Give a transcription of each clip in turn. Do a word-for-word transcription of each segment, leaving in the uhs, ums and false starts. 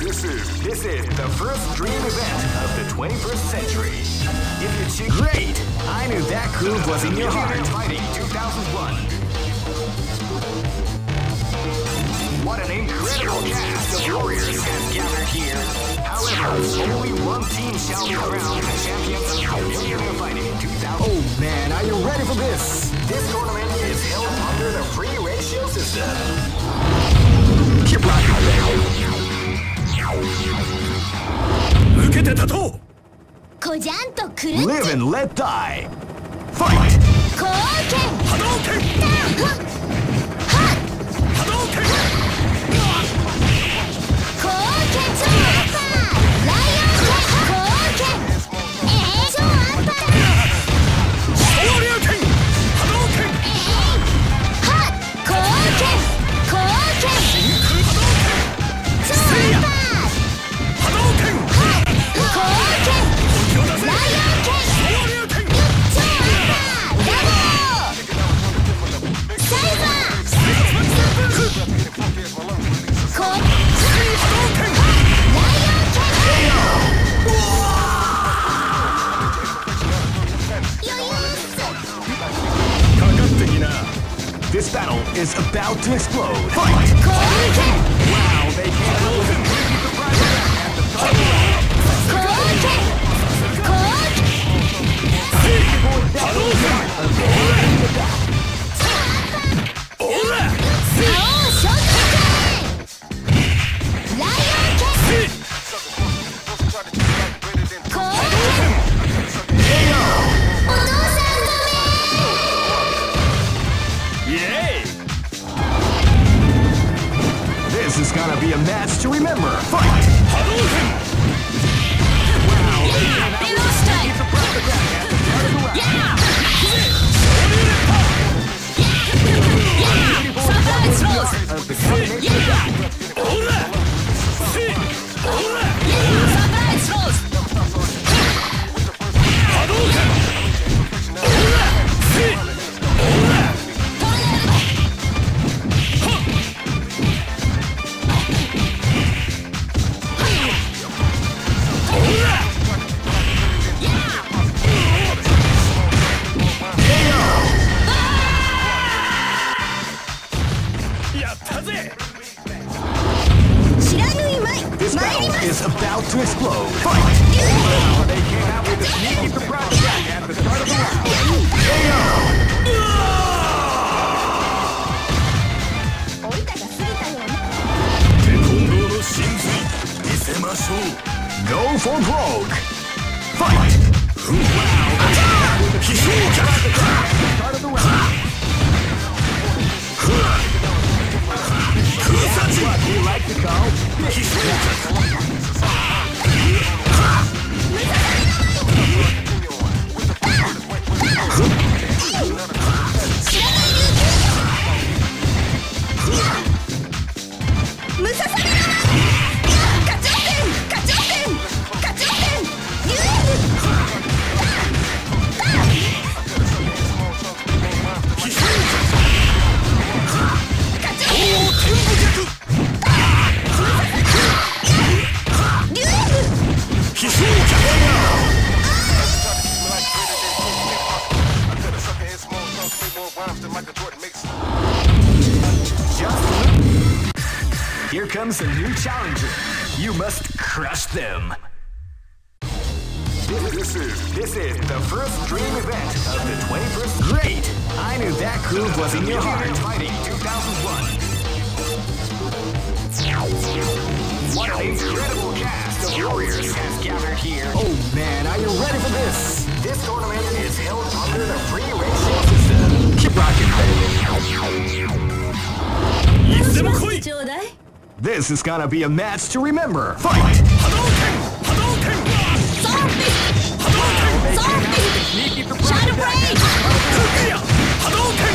This is this is the first dream event of the twenty-first century. If you choose, great! I knew that groove was in your heart. Fighting two thousand one. What an incredible cast of warriors has gathered here. However, only one team shall be crowned the champions of Millionaire Fighting two thousand. Oh man, are you ready for this? This tournament is held under the free ratio system. Keep rocking, baby. Live and let die. Fight. This battle is about to explode. Fight! Wow, they came up with a creepy surprise attack at the start of the round. This is gonna be a match to remember. Fight! Hadouken! Wow, they came out with a sneaky surprise attack at the start of the round. Yeah! Surprise throws! Of the combination attack. Surprise throws! Hadouken! This battle is about to explode. Fight! Wow, they came out with a sneaky surprise attack at the start of the round. Go for broke. Fight! Wow, they came out with a sneaky surprise attack at the start of the round. What do you like to call Here comes a new challenger. You must crush them. This, this is this is the first dream event of the twenty-first. Great! I knew that groove was in your heart. Fighting two thousand one. What an incredible cast of warriors has gathered here. Oh man, are you ready for this? This tournament is held under the free ratio system. Keep rocking, baby. This is gonna be a match to remember. Fight! Hadouken! Hadouken! Zombie! Hadouken! Zombie! Shadow Blade! Hadouken! Hadouken!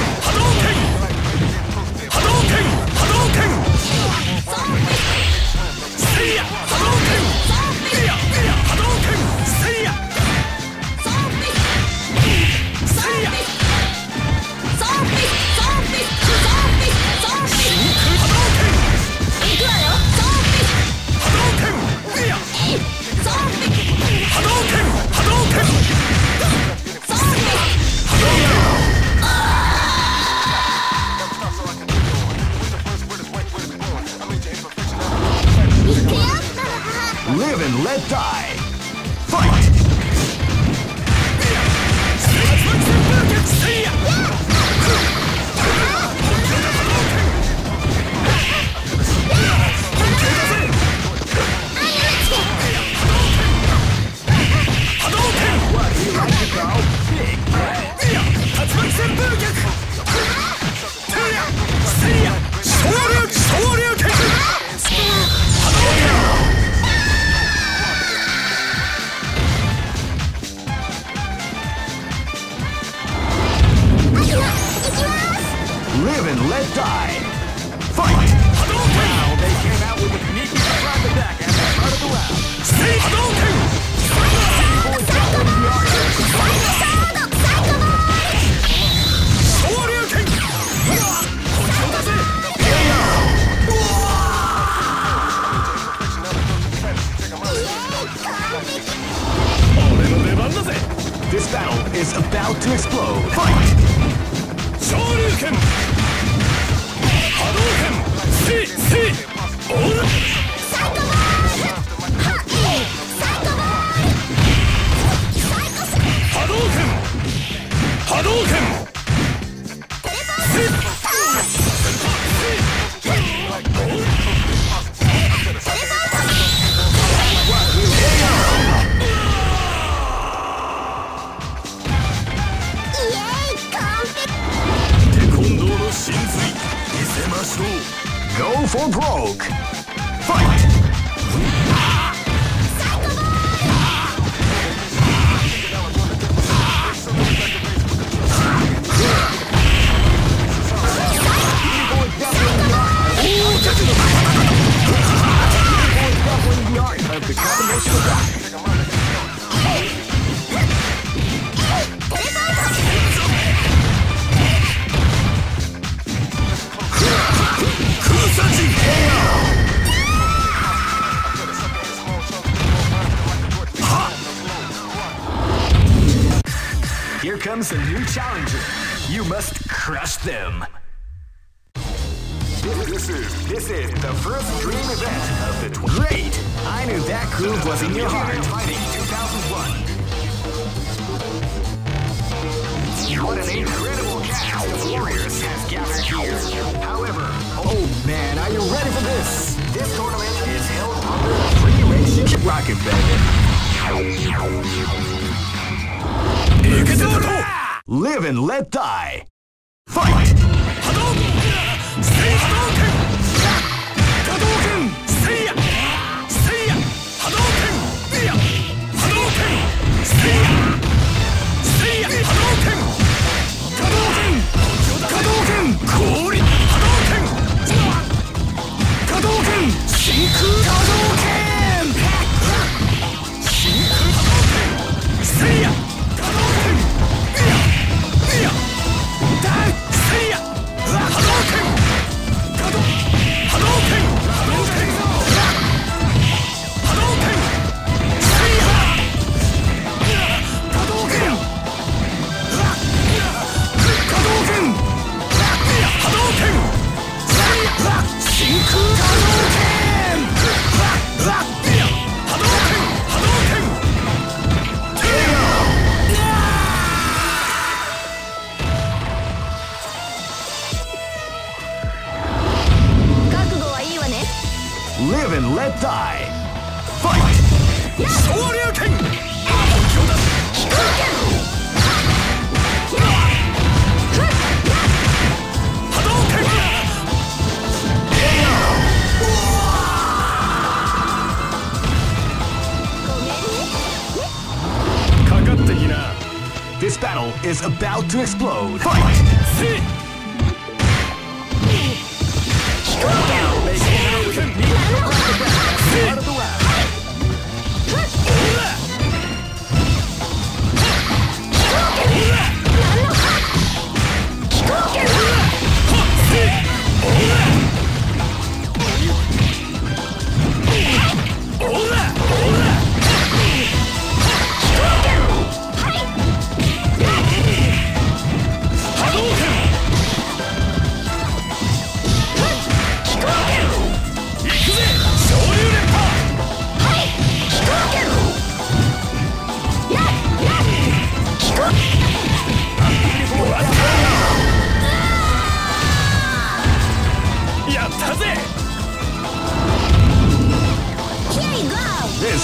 Hadouken! Hadouken! Zombie! Seiya! Hadouken! Zombie! Hadouken! Seiya! Zombie! Seiya! Zombie! Zombie! Zombie! Zombie! Hadouken! Hadouken! Live and let die. Fight! What, you like to go big? Live and let die. Fight! Wow, they came out with a sneaky from the back at the start of the round. Stay Hadouken! This battle is about to explode. Fight! Shoryuken! Hadouken! See! See! Oh! Hadouken! Hadouken! See! Go for broke! Fight! Of the combination of that. Here comes a new challenger. You must crush them. This is this is the first dream event of the tw- Great! I knew that groove was in your heart. Fighting two thousand one. What an incredible cast of warriors has gathered here. However, oh man, are you ready for this? This tournament is held under a free ratio. Keep rocking, baby. Live and let die. Fight! Hadouken! Say Hadouken! Hadouken! Say Say Hadouken! Hadouken! Say Say Hadouken! Hadouken! Hadouken! Kori! Hadouken! Hadouken! Shinku Hadouken! Shinku Hadouken! Say Hadouken! Live and let die. Fight! Shoryuken! This battle is about to explode. Fight! See! Shoryuken!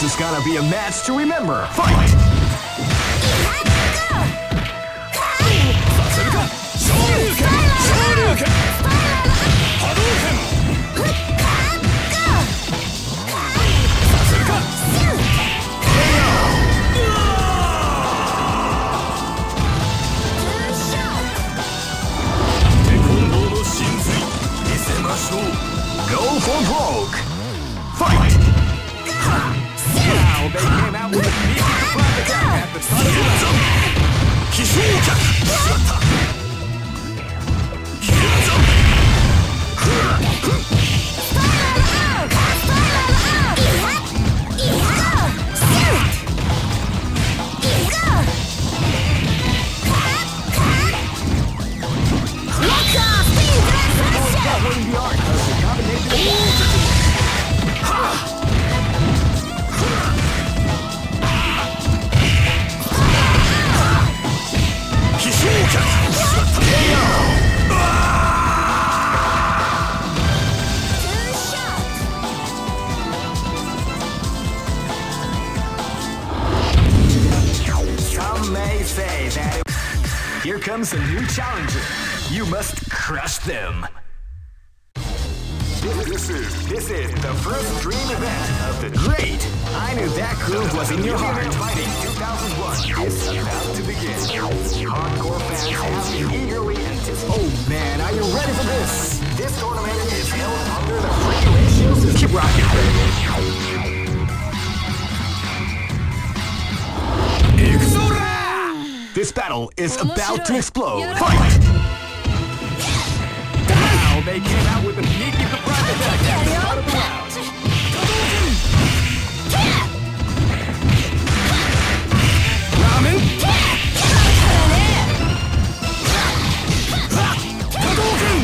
This is gonna be a match to remember. Fight! Go for broke! Fight! Now they came out with a sneaky surprise attack at the start of the Here comes a new challenger. You must crush them. This is this is the first dream event of the great. I knew that groove was in your heart. Fighting two thousand one is about to begin. Hardcore fans have been eagerly anticipating. Oh man, are you ready for this? This tournament is held under the free ratio system. Keep rocking, baby. This battle is about to explode. Fight! Now they came out with a sneaky surprise attack at the start of the round. Ramen! Hadouken!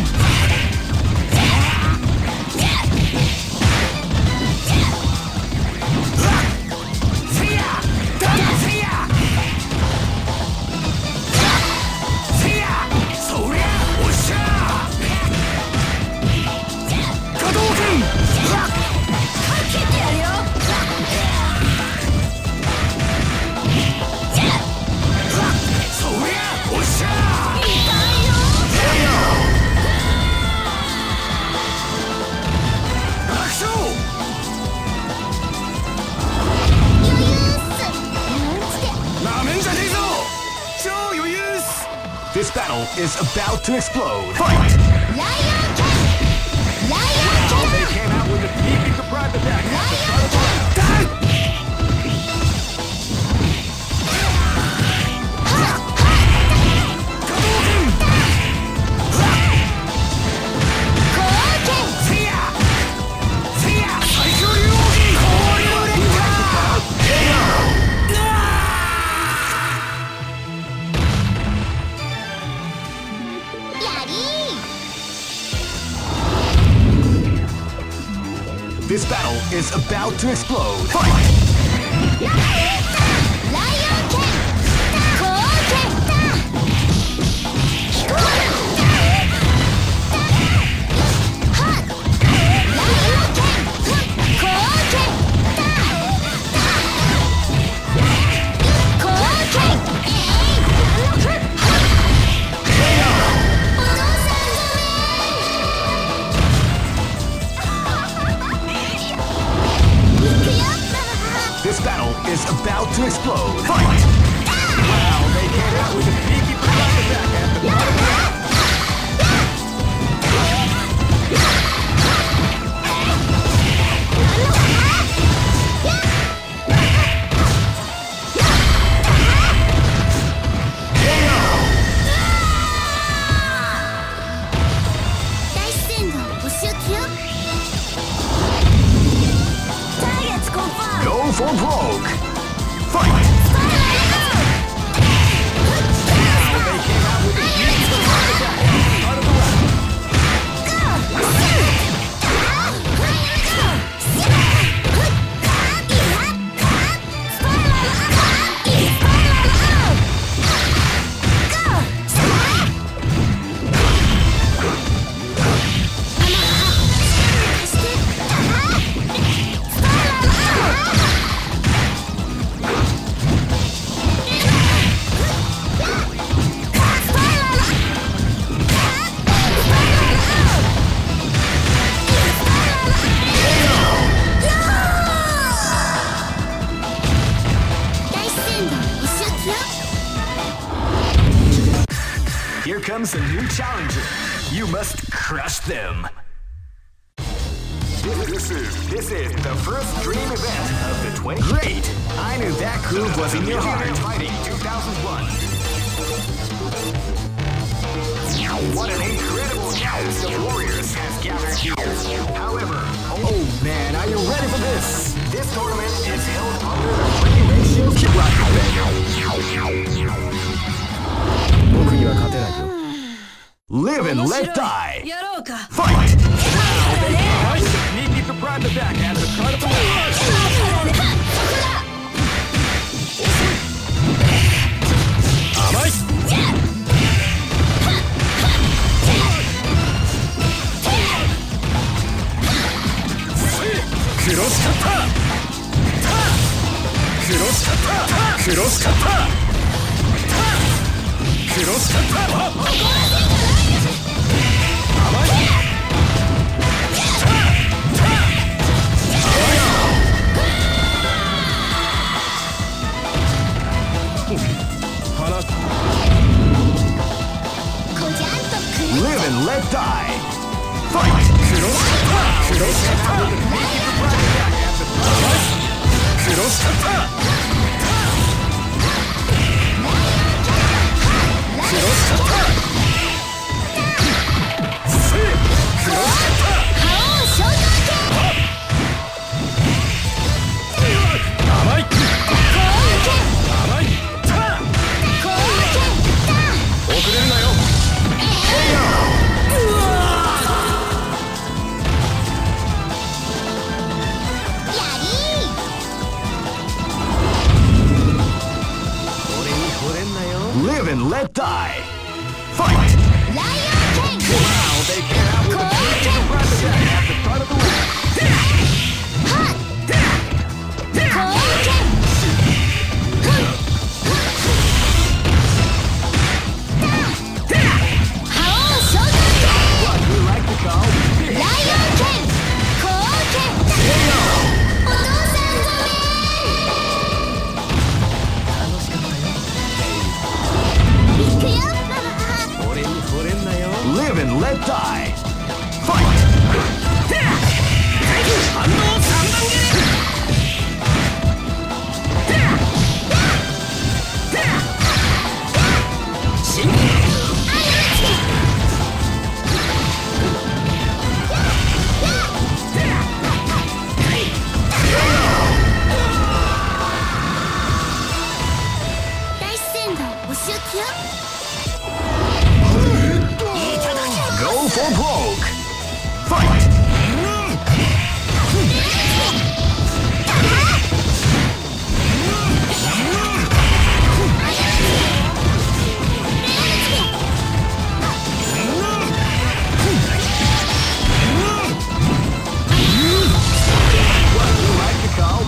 This battle is about to explode. Fight! Lion King! Lion King! They came out with a sneaky surprise attack at the start of the round. This battle is about to explode. Fight! Lion King! This battle is about to explode. Fight! Wow, they came out with a sneaky surprise attack at the start of the round. Go for broke! Fight! Now they came out with a sneaky surprise attack at the start of the round. comes a new challenger. You must crush them. This is this is the first dream event of the twenty. Great! I knew that groove was in your heart. Fighting two thousand one. What an incredible cast of warriors has gathered here. However, oh man, are you ready for this? This tournament is held under the free ratio. Keep rocking, baby. Live and let die. Fight! Now they sneaky surprise attack at the start of the match. Cross cutter! Cross cutter! Cross cutter! Cross cutter! Live and let die! Fight! Cross cutter! Cross cutter! Cross cutter! Cross cutter! Live and let die! Fight! Lion King! Wow, they came out with a pretty surprise attack at the start of the round. What we like to call Lion King! Live and let die! Fight! Go for broke! Fight! What we like to call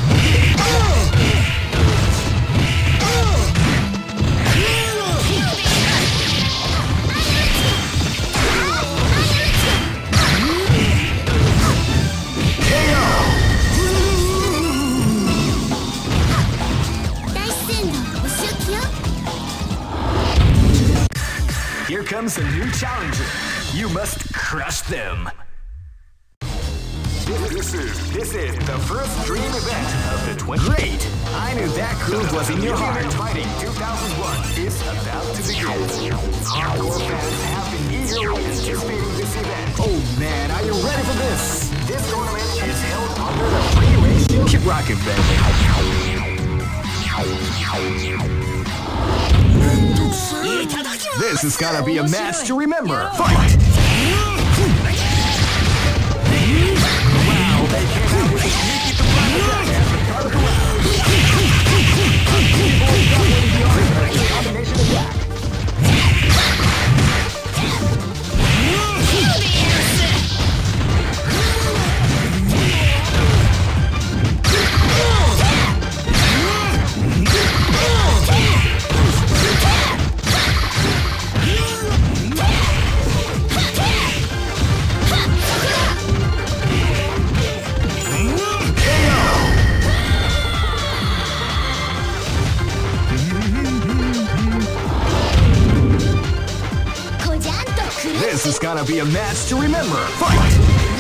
Here comes a new challenger. You must crush them. This is this is the first dream event of the twenty. Great! I knew that groove was in your heart. Fighting two thousand one is about to begin. Hardcore fans have been eagerly anticipating this event. Oh man, are you ready for this? This tournament is held under the free ratio. Keep rocking, baby. This is gonna be a match to remember. Fight! Wow, they came out with a sneaky surprise attack at the start of the round. People are dominating the arena with a combination attack. is gonna be a match to remember. Fight!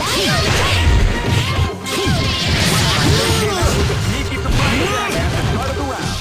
Sneaky surprise attack at the start of the round.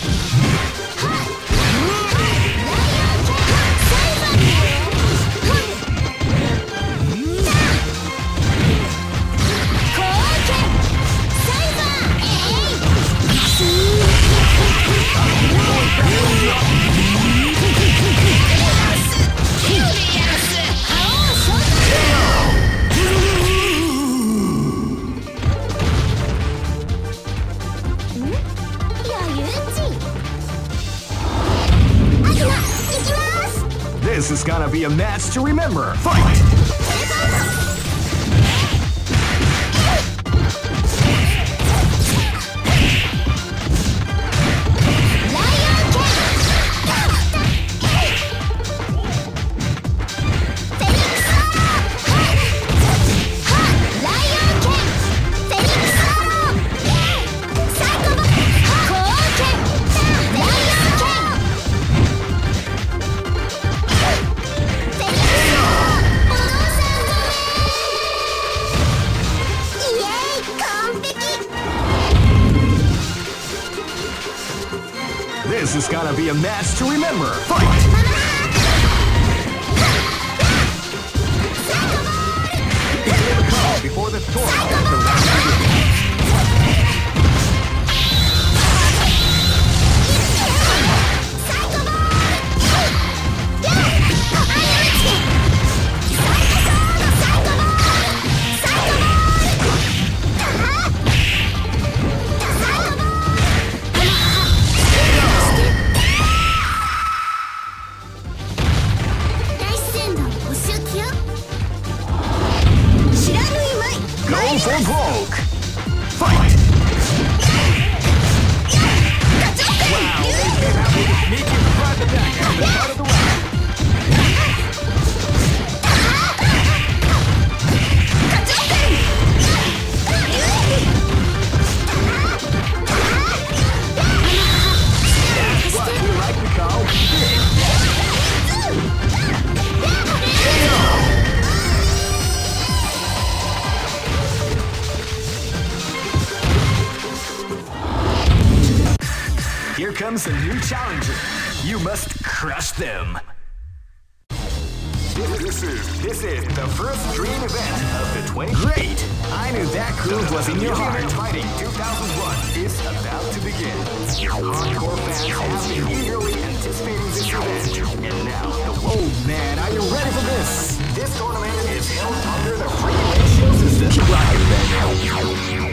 This is gonna be a match to remember. Fight! This is gonna be a match to remember. Fight! Hear the call before the storm as the round begins. Go for broke! Fight! Wow, they came out with a sneaky surprise attack at the start of the round. What you like to call big Here comes a new challenger. You must crush them. This is this is the first dream event of the twenty. Great! I knew that groove was in your heart. Fighting two thousand one is about to begin. Hardcore fans have been eagerly anticipating this event, and now the oh man, are you ready for this? This tournament is held under the free ratio system. Keep rocking, man.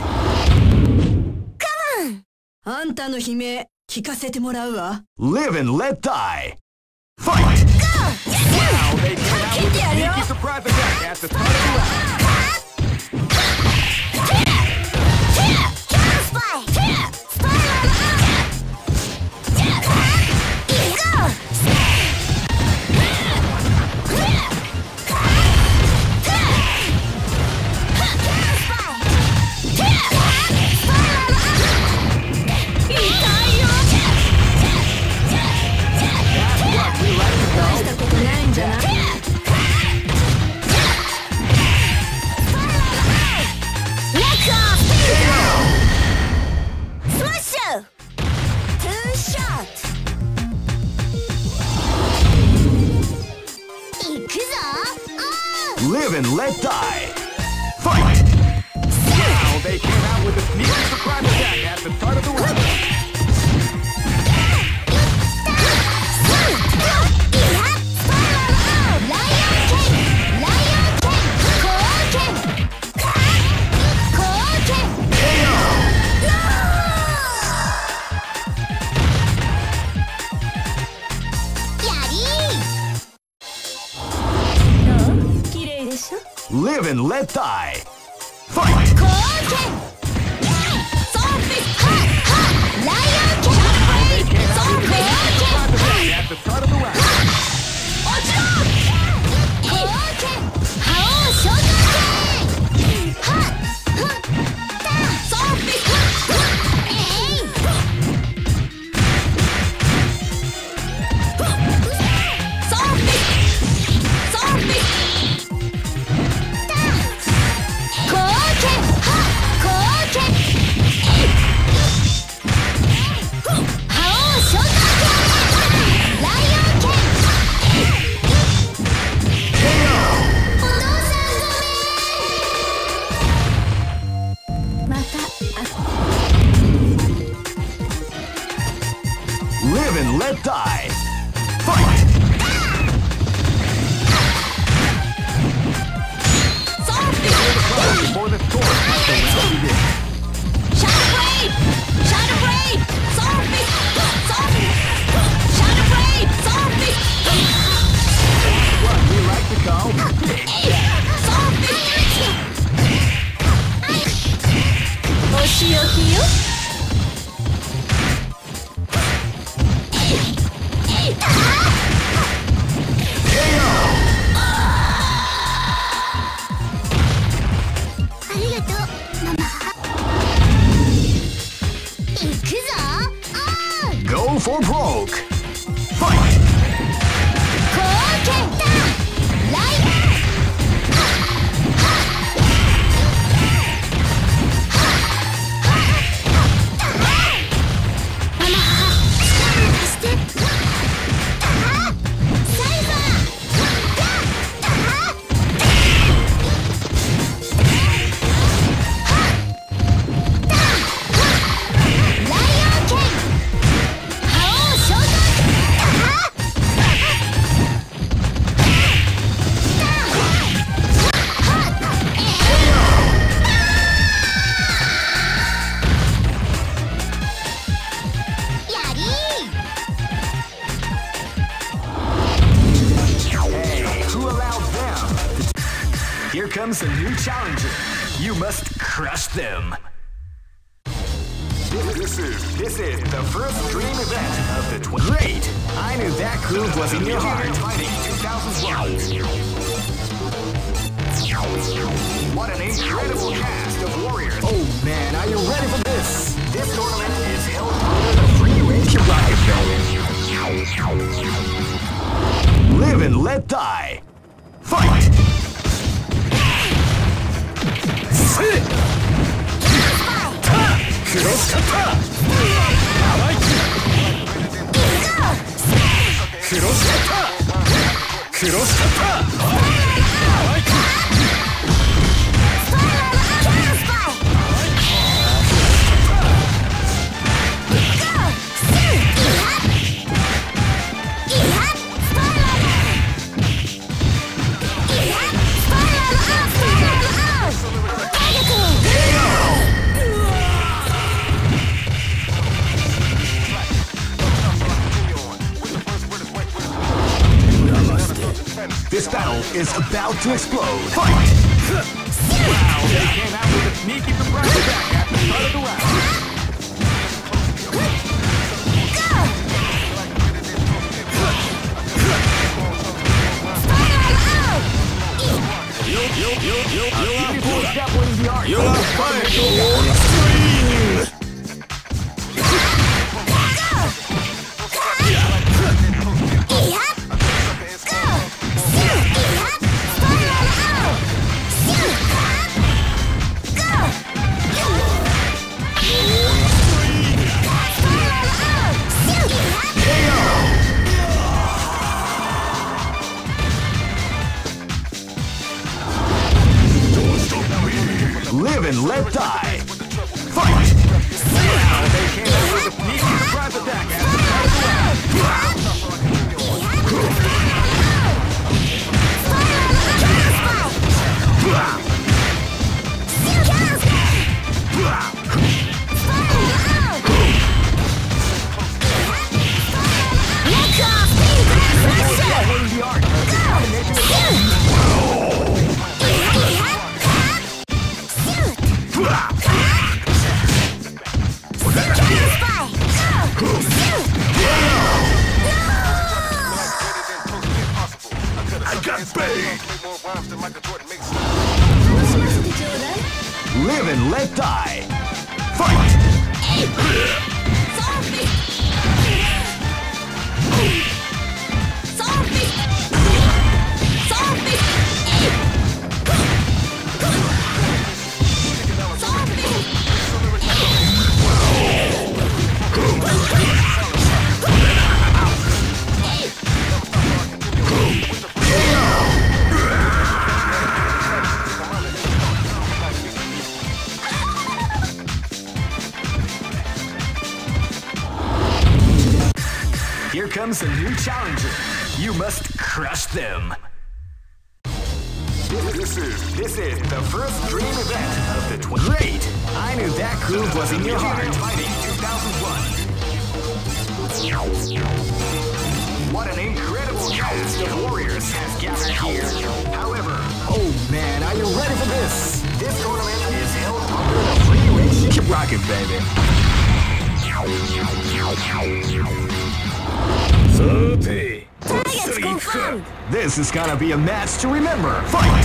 あんたの悲鳴聞かせてもらうわ。 Live and let die. Fight! Wow, they came out with a sneaky surprise attack at the start of the round. Live and let die. Fight! Wow, they came out with a sneaky surprise attack at the start of the round. Live and let die. Fight! At the start of the round. Live and let die. Fight! Before the storm has the round begin. Shadow Blade! Shadow Blade! Zombie! Zombie! Shadow Blade! Zombie! What we like to call big Zombie! Oshioki yo? Go for broke. Fight! Here comes a new challenger. You must crush them. This is this is the first dream event of the twenty. Great! I knew that groove was in your heart. Fighting two thousand one. What an incredible cast of warriors! Oh man, are you ready for this? This tournament is held under the free range rocket belt. Live and let die. Fight! Cross kata! Cross kata! Cross kata! This battle is about to explode. Fight! Wow, they came out with a sneaky surprise attack at the start of the round. You, you, you, you, you are fired. You are fired. Live and let die. Fight! Wow, they came out with a sneaky surprise attack at the start of the round. Live and let die. Fight! Zombie! Zombie! Zombie! Here comes a new challenger. You must crush them. This is this is the first dream event of the twenty. Great! I knew that groove was in your heart. Fighting two thousand one. What an incredible cast of warriors has gathered here. However, oh man, are you ready for this? This tournament is held under the free ratio. Keep rocking, baby. Targets confirmed. This is gonna be a match to remember. Fight!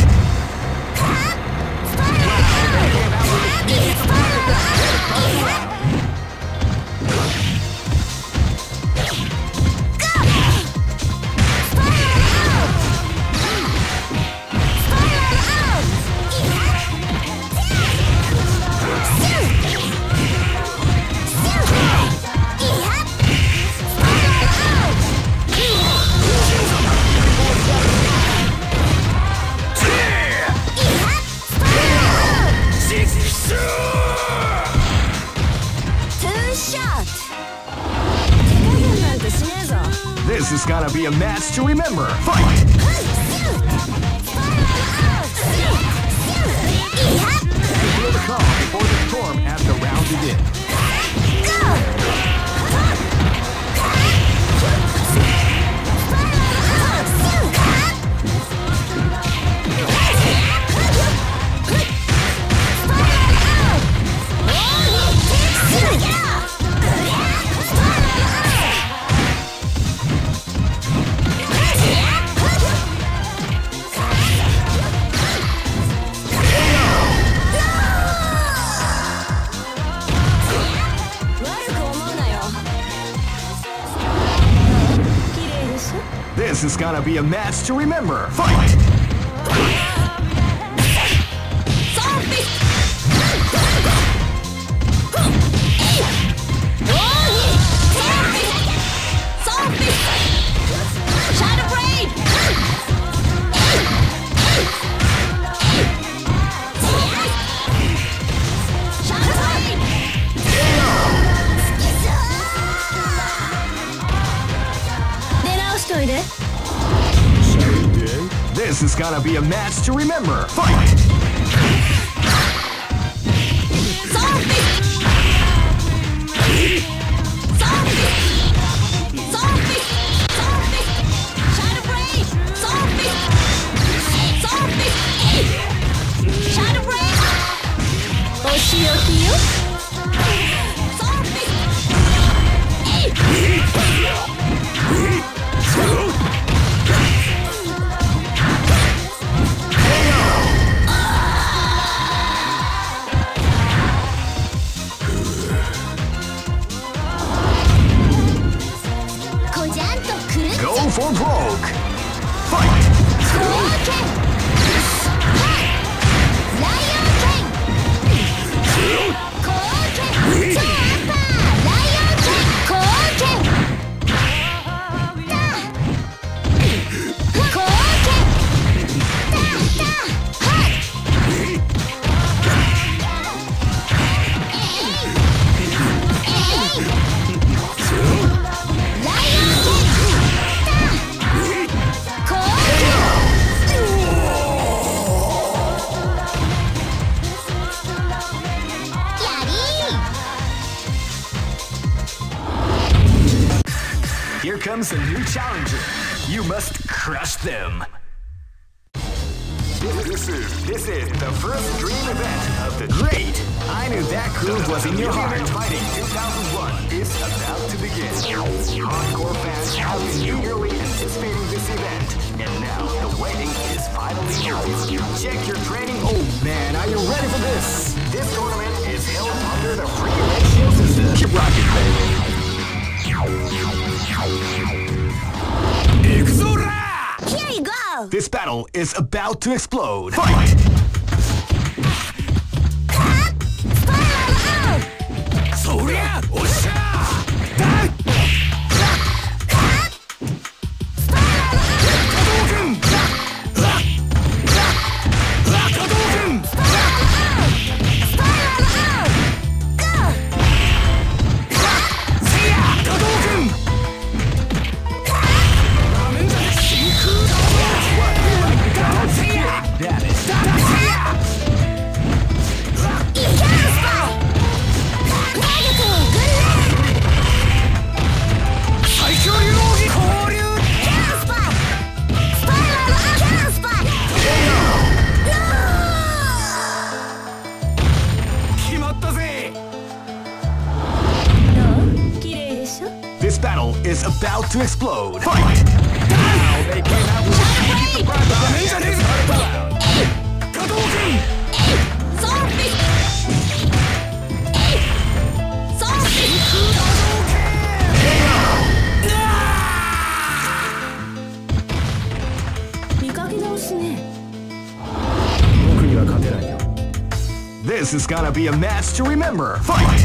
This is gonna be a match to remember. Fight! Feel the calm before the storm as the round begins. This is gonna be a match to remember. Fight! This is gonna be a match to remember. Fight! Go for broke! Fight! Here comes a new challenger. You must crush them. This is this is the first dream event of the great. I knew that groove was in your heart. Fighting two thousand one is about to begin. Hardcore fans have been eagerly anticipating this event, and now the waiting is finally over. Check your training. Oh man, are you ready for this? This tournament is held under the free ratio system. Keep rocking, baby. Here you go! This battle is about to explode. Fight! This battle is about to explode. Fight! Now they came out with a sneaky surprise attack at the start of the round. Hadouken! Zombie! Zombie! This is gonna be a match to remember. Fight!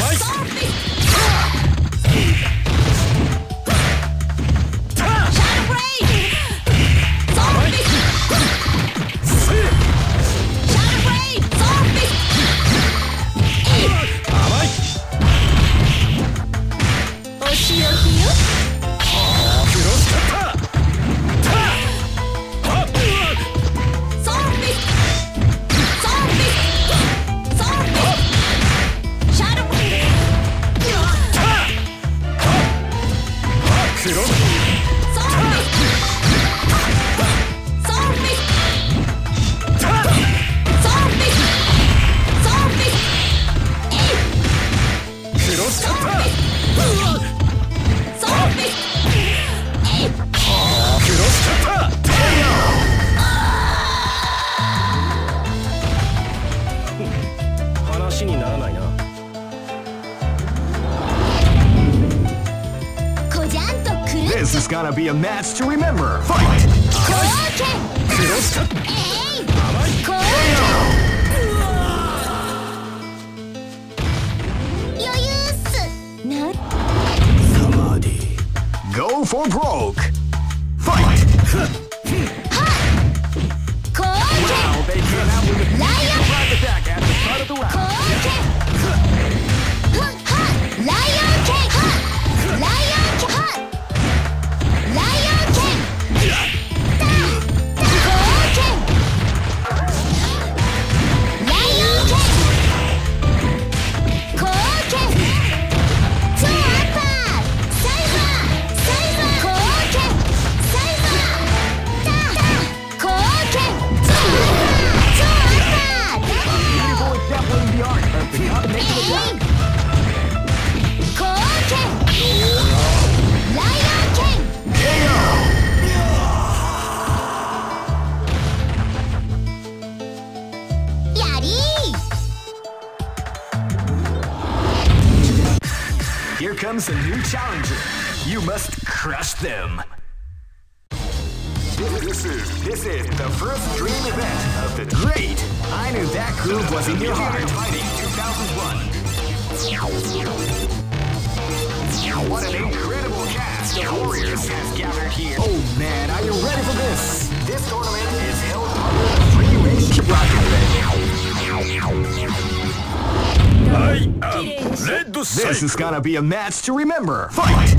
This is gonna be a match to remember. Fight! Samadhi. Go for broke. Fight! Wow, they came out with a surprise attack at the start of the round. Lion King! Lion King! Lion King! Here comes a new challenger. You must crush them. This is this is the first dream event of the great. I knew that groove was in your heart. Fighting two thousand one. What an incredible cast of warriors has gathered here. Oh man, are you ready for this? This tournament is held under the free range I am Red This is gonna be a match to remember. Fight!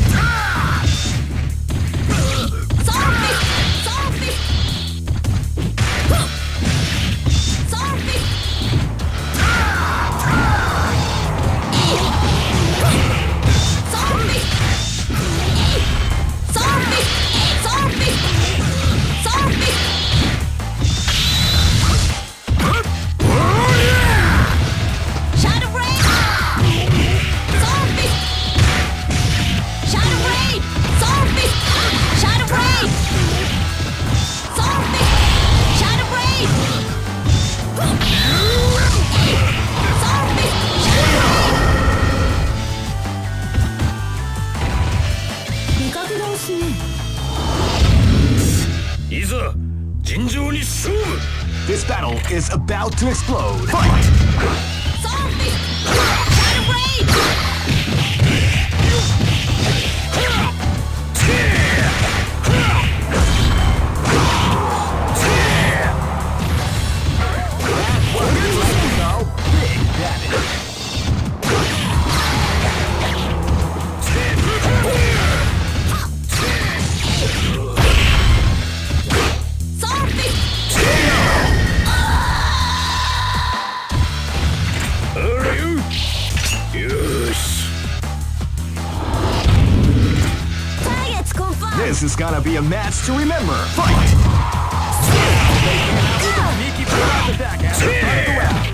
This battle is about to explode. Fight! This is gonna be a match to remember. Fight! Sneaky surprise attack at the start of the round.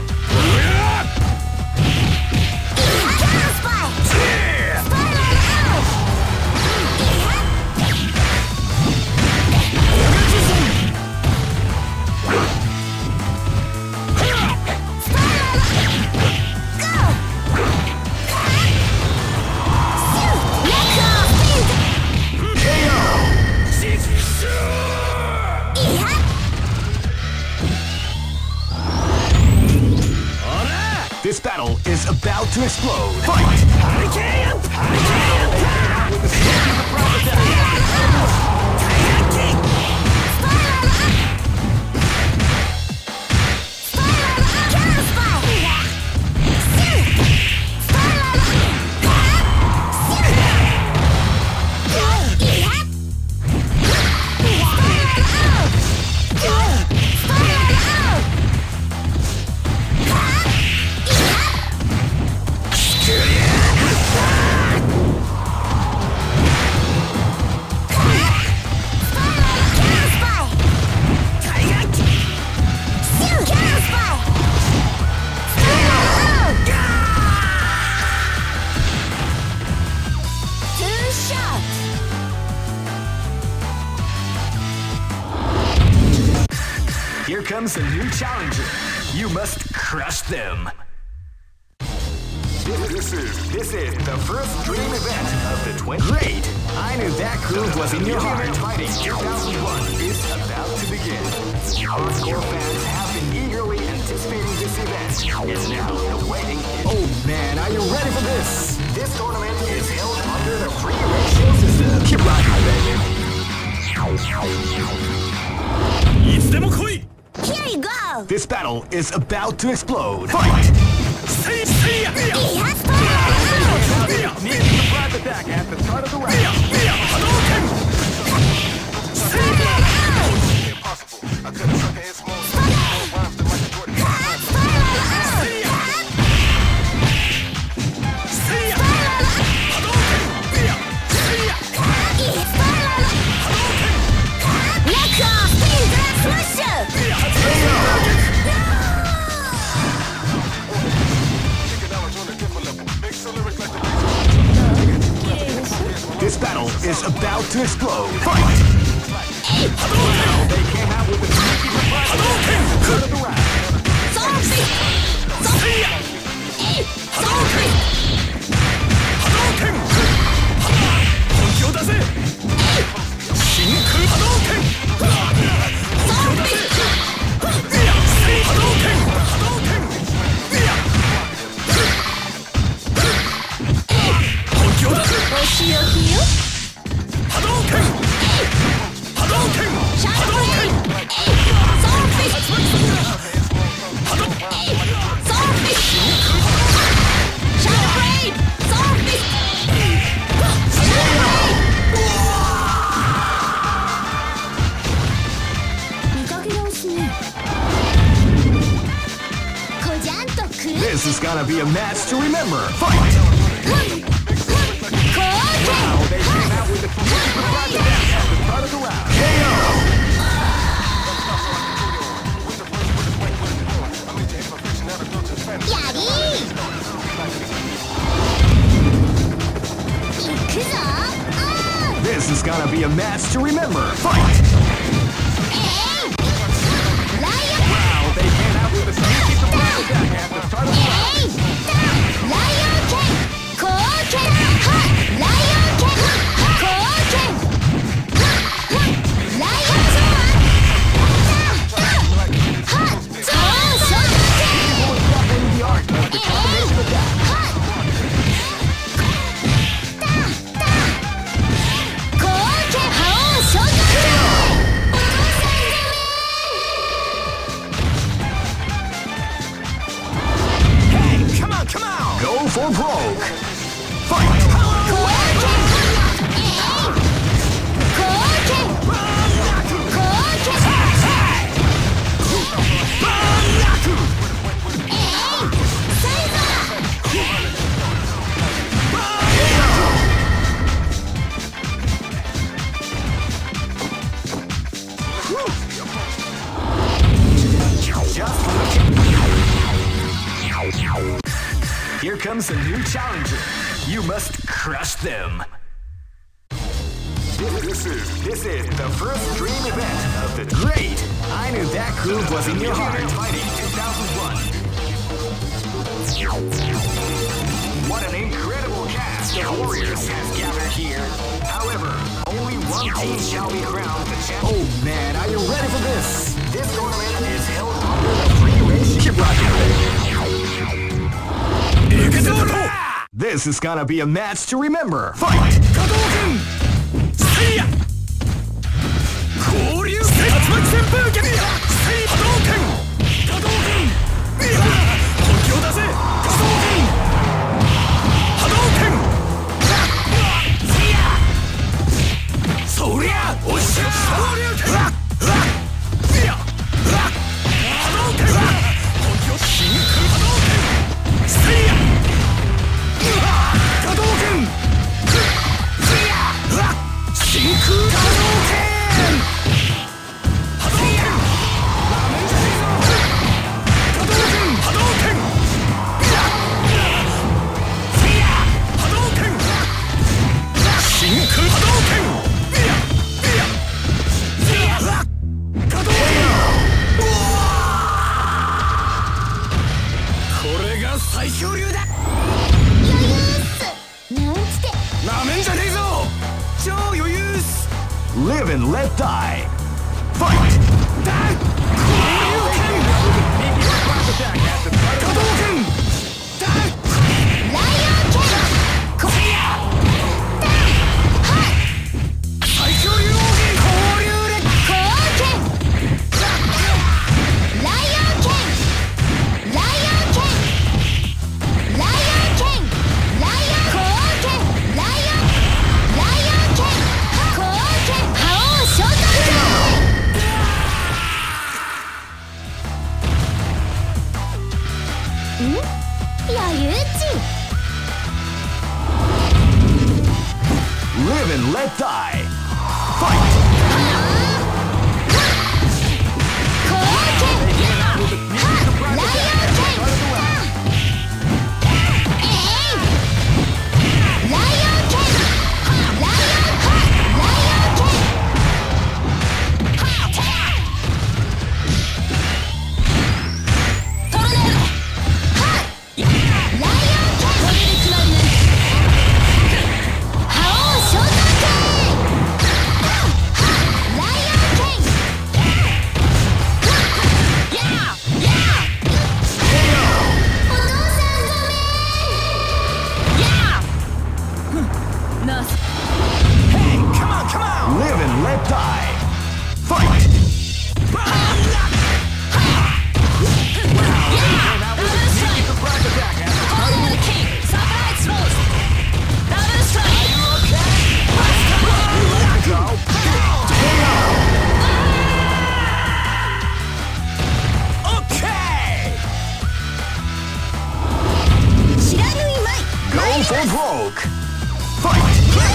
is about to explode. Fight! Hurricane! Hurricane! With the smoke of the prop attack. Here comes a new challenger. You must crush them. This is this is the first dream event of the twenty. Great! I knew that groove was in your heart. Fighting two thousand one is about to begin. Hardcore fans have been eagerly anticipating this event. It's now the waiting. Oh man, are you ready for this? This tournament is held under the free ratio system. Keep rocking, baby. Here you go! This battle is about to explode. Fight! He has fire! Need to surprise attack at the start of the round. Impossible. I couldn't suck his small rhymes to Michael Jordan. Let's go! Smash This battle is about to explode. Fight! Now they came out with the sneaky surprise attack. Go to the round. Sorry! Sorry! Sorry! This is gonna be a match to remember. Fight! Wow, they came out with a terrific surprise attack at the start of the round. K O! This is gonna be a match to remember. Fight! Wow, they came out with a sneaky surprise attack at the start of the round. Lion King! Koken! Lion King! Koken! Lion The art of the combination attack. Go for broke! Fight! Here comes a new challenger. You must crush them. This is this is the first dream event of the great. I knew that groove was in your heart. Fighting two thousand one. What an incredible cast of warriors has gathered here. However, only one team shall be crowned the champion. Oh man, are you ready for this? This tournament is held under the free ratio. Keep rocking. This is gonna be a match to remember. Fight! Live and let die. Fight! Live and let die. Fight! For broke. Fight!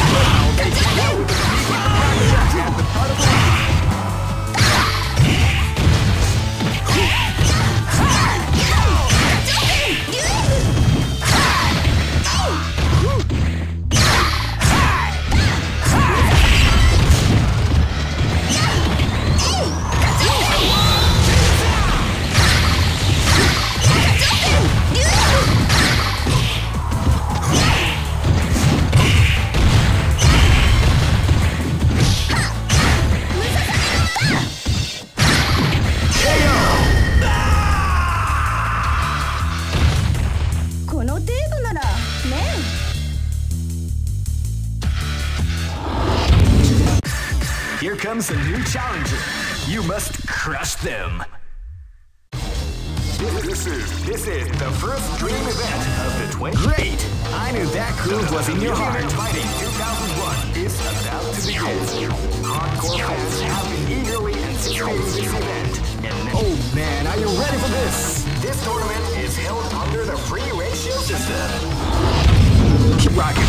Here comes a new challenger. You must crush them. This is this is the first dream event of the twenty. Great! I knew that groove was in your heart. Fighting two thousand one is about to begin. Hardcore fans have been eagerly anticipating this event. And oh man, are you ready for this? This tournament is held under the free ratio system. Keep rocking.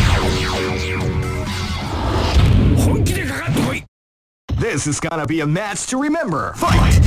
This is gonna be a match to remember. Fight!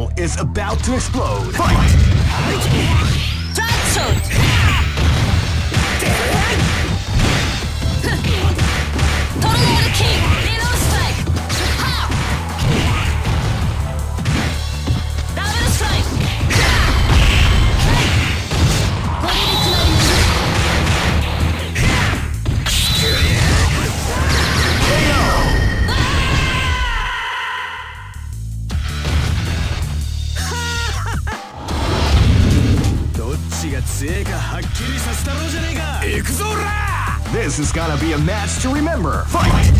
battle is about to explode. Fight! Tornado King! Middle strike! Double strike! This is gonna be a match to remember. Fight!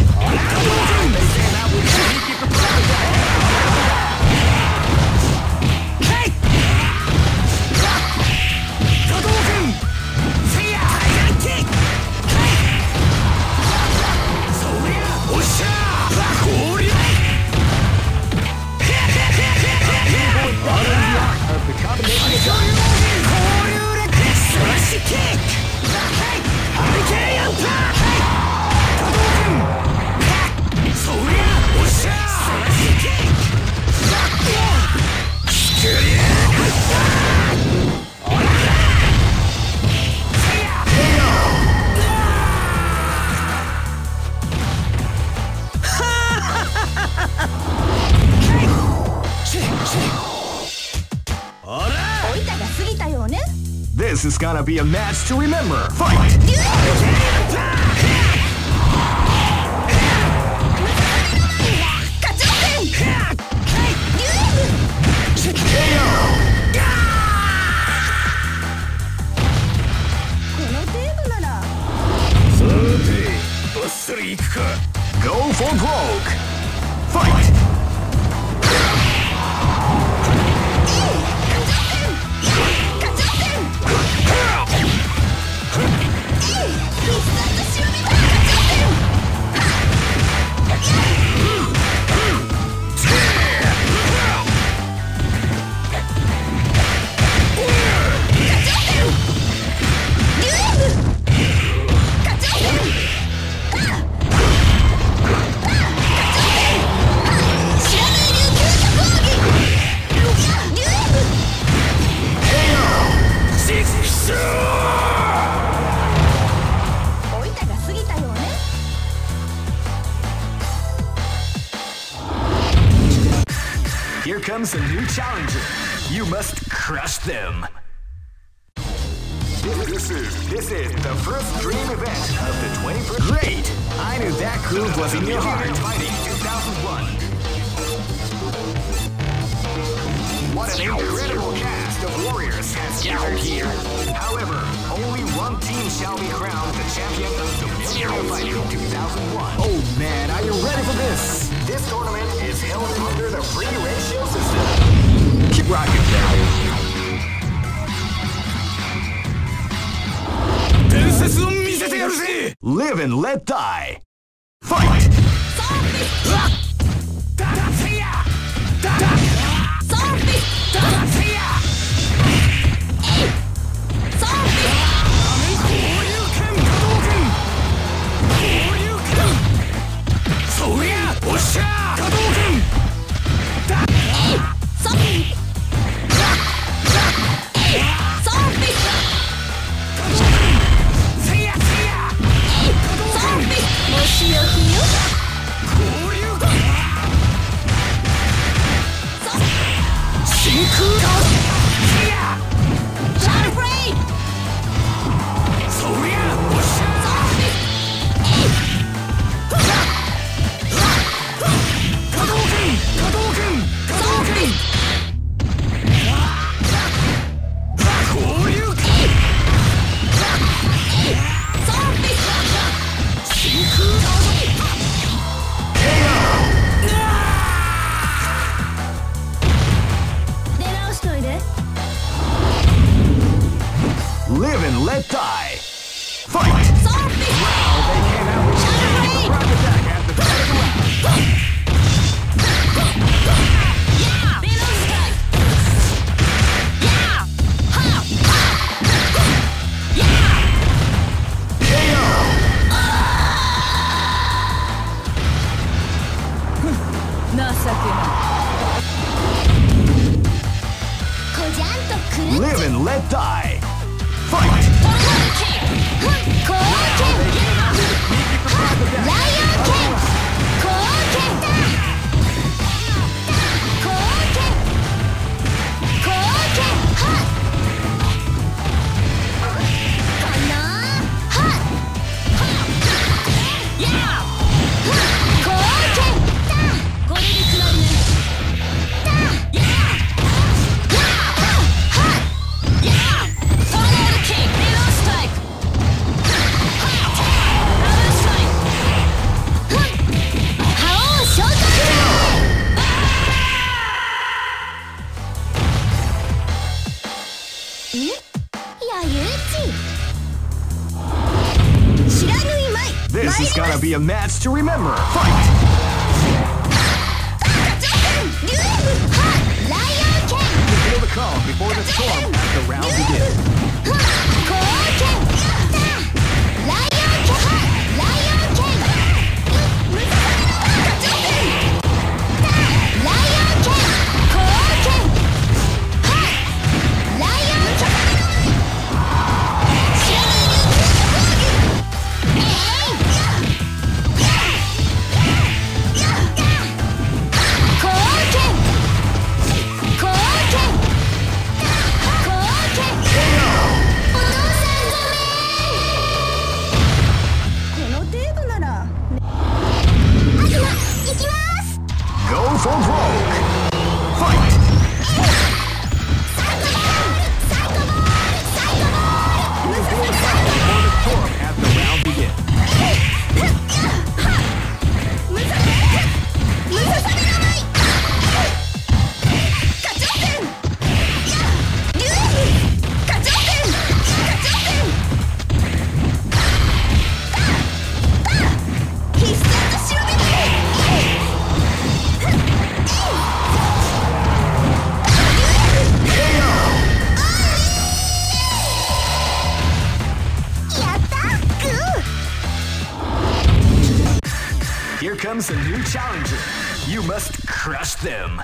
This is gonna be a match to remember. Fight! Go for broke. Fight! Here comes a new challenger. You must crush them. This is this is the first dream event of the twenty-first. Great! I knew that groove was in your heart. Fighting two thousand one. What an incredible cast of warriors has gathered here. However, only one team shall be crowned the champion of the Millionaire Fighting two thousand one. Oh man, are you ready for this? This tournament is held under the free ratio system. Keep rocking, baby. Live and let die. Fight! Live and let die. Fight! Wow, they came out with a rock attack at the start of the round. Yeah! Middle strike! Yeah! Ha! Ha! Yeah! K O! 情けない。 Live and let die. Fight! コーケンライオンケンコーケンコーケンコーケンはっかなはっやーコーケンこれで決まりねやーやートルネードキングリローストライク This is gonna be a match to remember. Fight! Feel the calm before the storm as the round begins. Go for broke! Fight! You'll feel the calm before the storm as the round begins. Here comes a new challenger. You must crush them.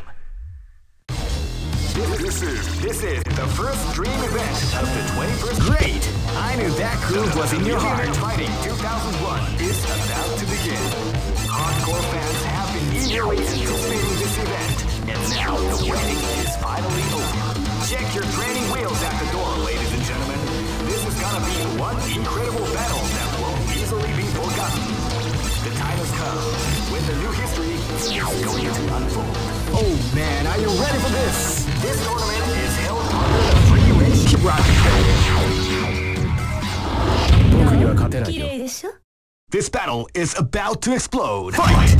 This, this is this is the first dream event of the twenty-first. Great! I knew that groove was in your heart. Fighting two thousand one is about to begin. Hardcore fans have been eagerly anticipating this event, and now the waiting is finally over. Check your training wheels at the door, ladies and gentlemen. This is gonna be one incredible battle that won't easily be forgotten. The time has come when the new history is going to unfold. Oh man, are you ready for this? This tournament is held under the free ratio. Keep rocking. This battle is about to explode. Fight!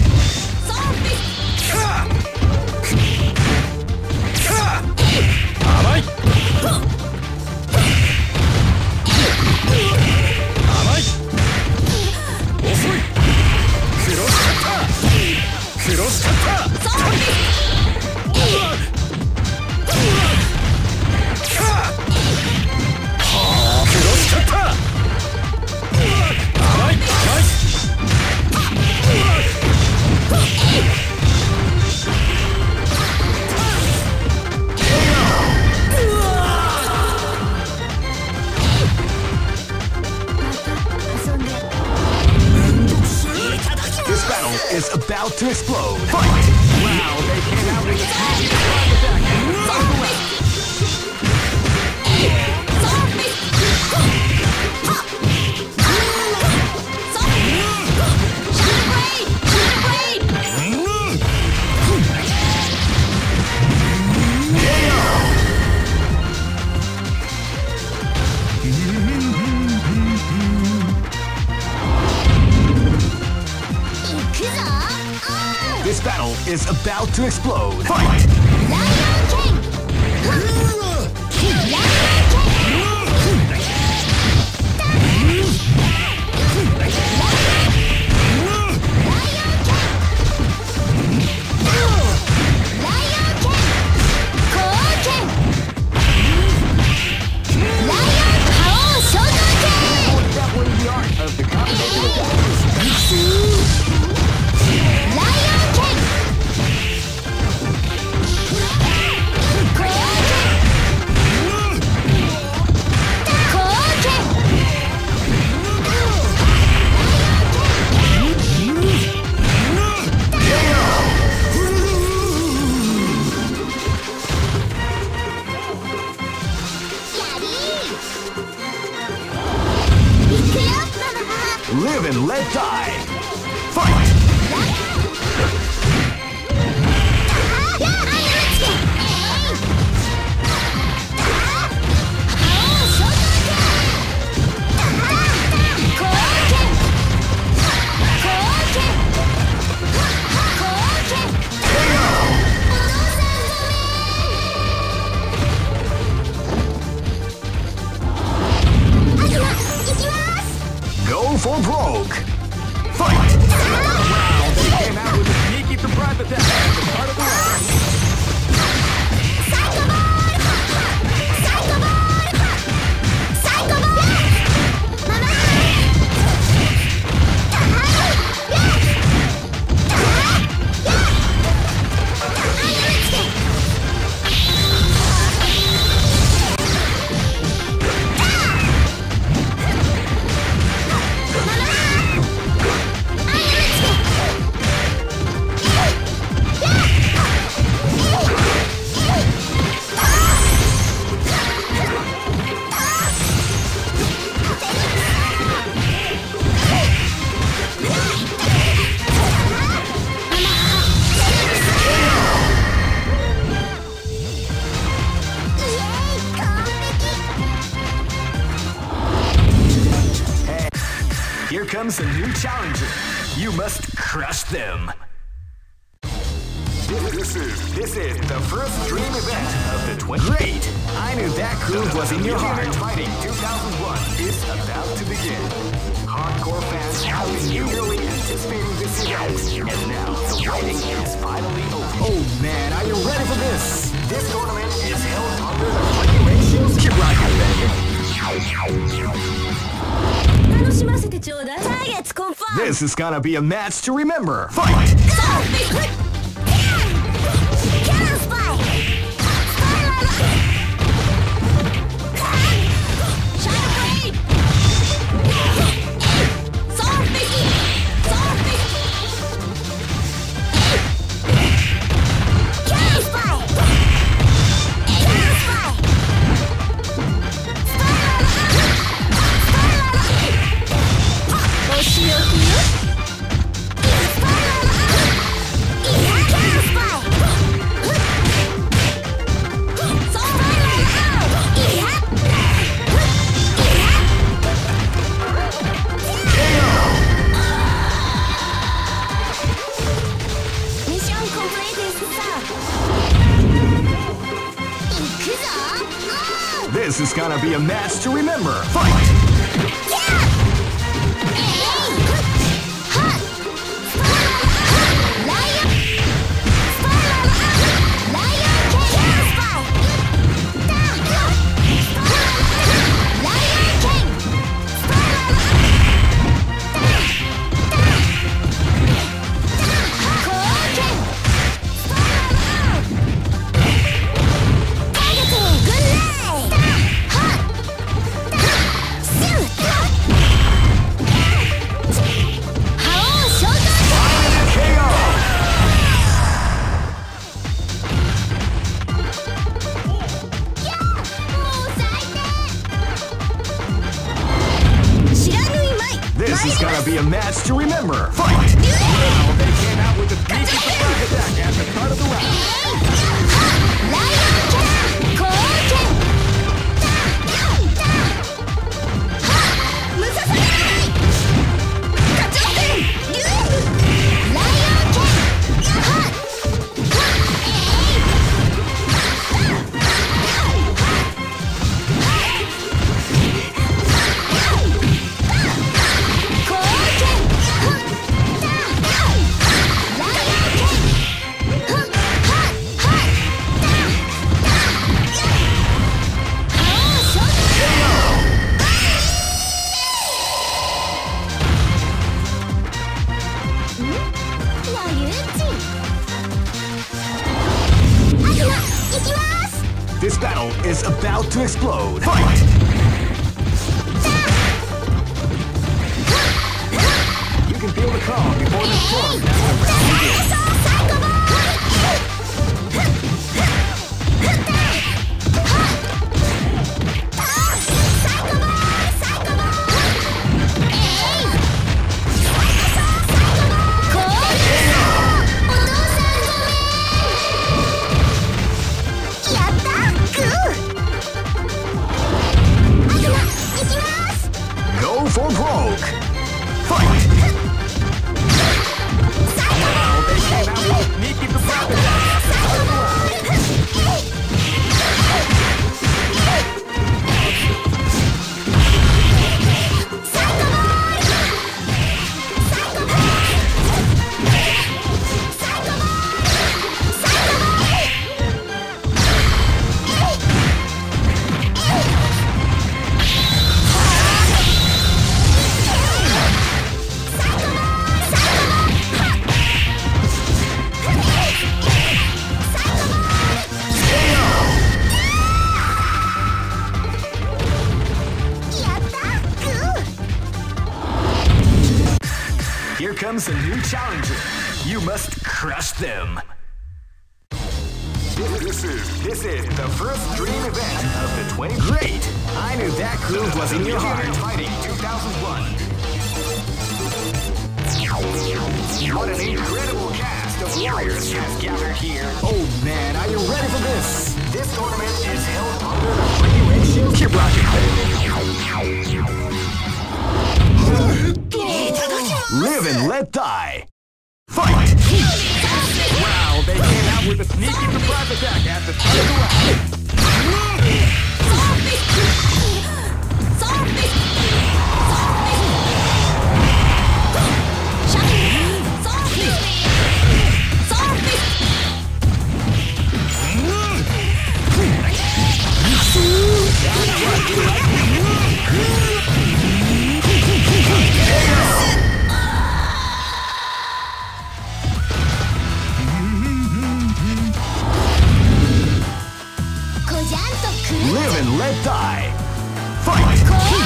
Is about to explode. Fight! Wow, they came out with a sneaky surprise attack. This battle is about to explode. Fight! Live and let die. Fight! Go for broke. Fight! Wow, they came out with a sneaky surprise attack at the start of the round. Psycho Ball! Psycho Ball! Psycho Ball! Mama! Here comes a new challenger. You must crush them. This is this is the first dream event of the twenty. Great! I knew that groove was in your heart. Fighting two thousand one is about to begin. Hardcore fans have been eagerly anticipating this event, and now the waiting is finally over. Oh man, are you ready for this? This tournament is held under the regulations. Keep rocking, baby. This is gonna be a match to remember. Fight! This is gonna be a match to remember. Fight! This is gonna be a match to remember. Fight! Wow, they came out with a sneaky surprise attack at the start of the This battle is about to explode. Fight! You can feel the calm before the storm as the round begins. comes a new challenger. You must crush them. This is this is the first dream event of the twenty. Great! I knew that groove was in your heart. Fighting two thousand one. What an incredible cast of warriors has gathered here. Oh man, are you ready for this? This tournament is held under the free ratio. Keep rocking, baby. Live and let die. Fight! Wow, they came out with a sneaky surprise attack at the start of the round. Live and let die. Fight!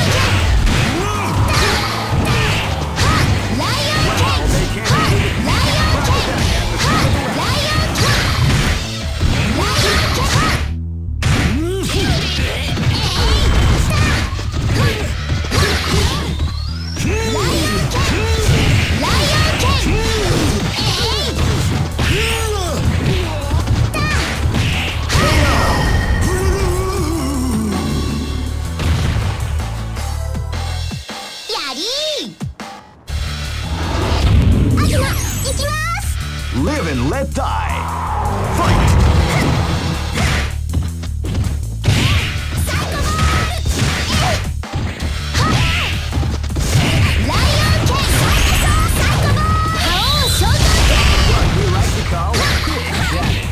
Live and let die. Fight! What we like to call Big Daddy.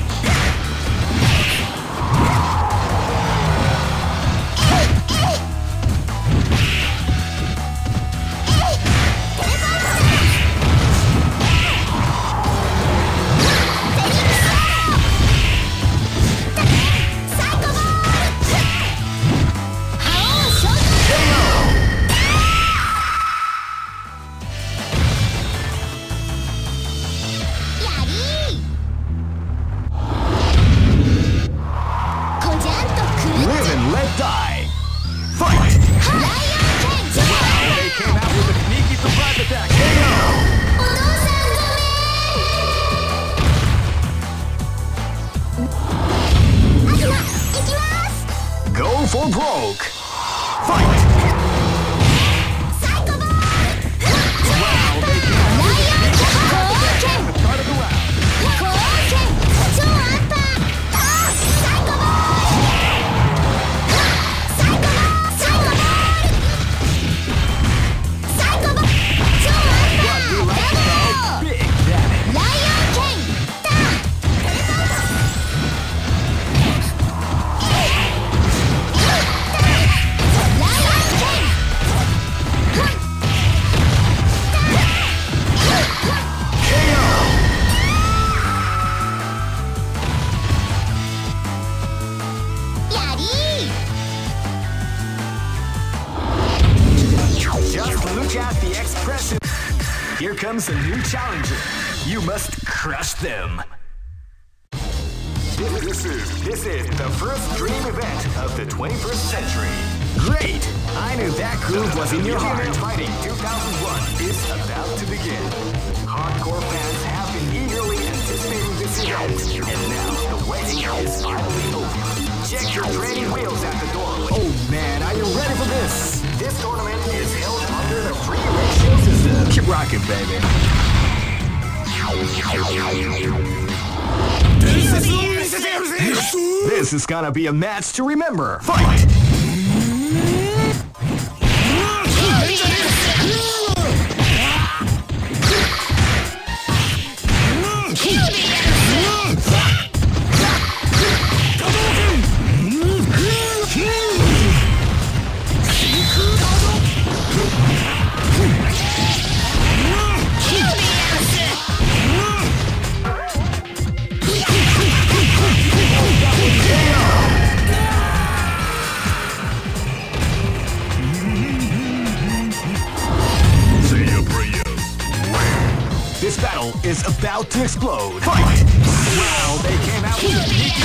For broke. Fight! Wow, they came out with a the start of the round. What we like to call Big Daddy. Here comes a new challenger. You must crush them. This is this is the first dream event of the twenty-first century. Great! I knew that groove was in your heart. Fighting two thousand one is about to begin. Hardcore fans have been eagerly anticipating this event, and now the waiting is finally over. Check your training wheels at the door. Oh man, are you ready for this? This tournament is held under the free ratio system. Keep rocking, baby. This is gonna be a match to remember. Fight! is about to explode. Fight! Wow, they came out with a sneaky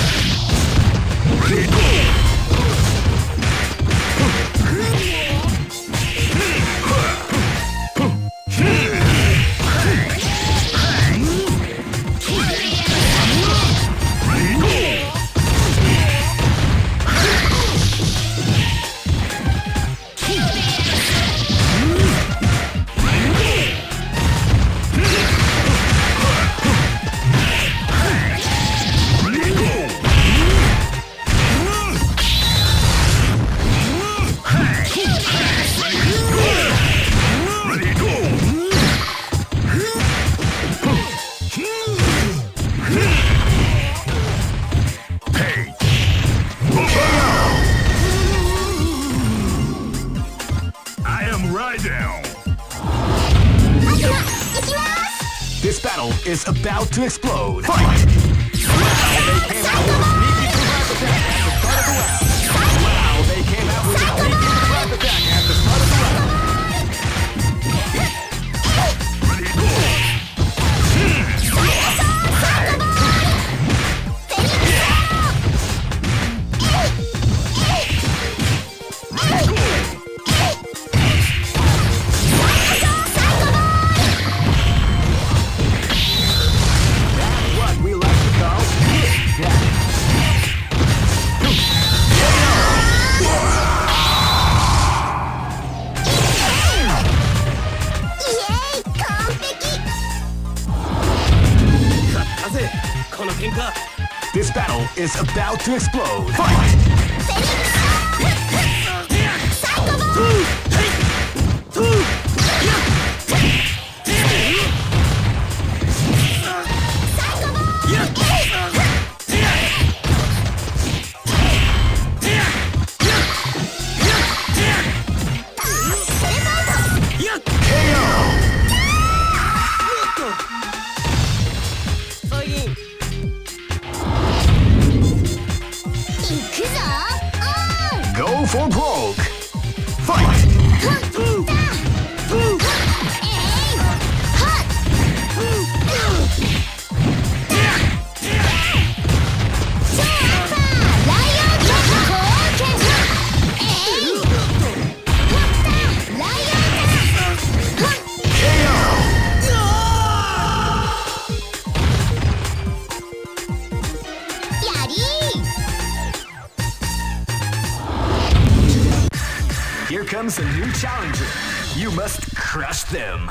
This battle is about to explode. Fight! Wow, they came out with a sneaky surprise attack at the start of the round. Wow, they came out with a sneaky surprise attack at the start of the round. Ready, go! This battle is about to explode. Fight! Go for broke. Fight! Here comes a new challenger. You must crush them.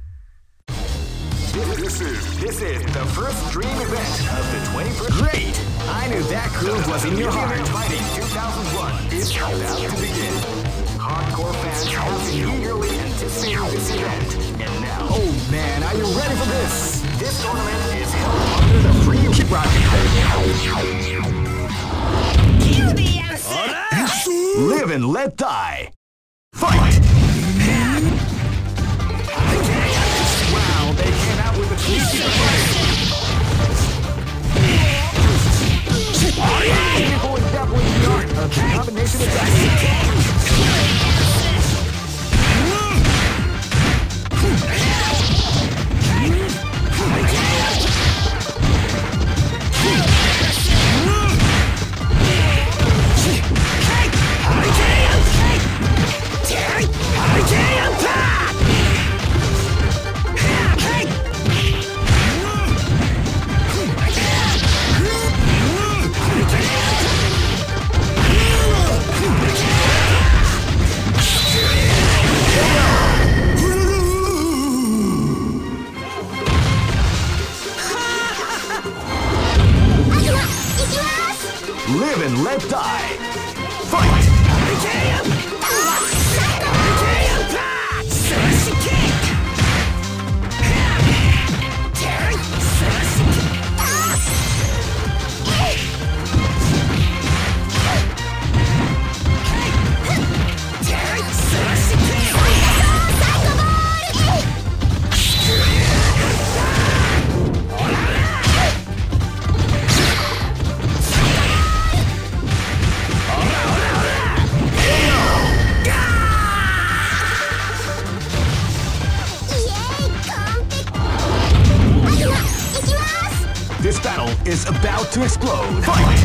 This is this is the first dream event of the twenty-first. Great! I knew that groove was in your heart. Fighting two thousand one is about to begin. Hardcore fans have been eagerly anticipating this event, and now, oh man, are you ready for this? This tournament is held under the free. Keep rocking. Live and let die. Fight! Wow, they came out with a sneaky surprise. People is definitely the art of the combination attack. Live and let die. Fight! K O! about to explode. Fight!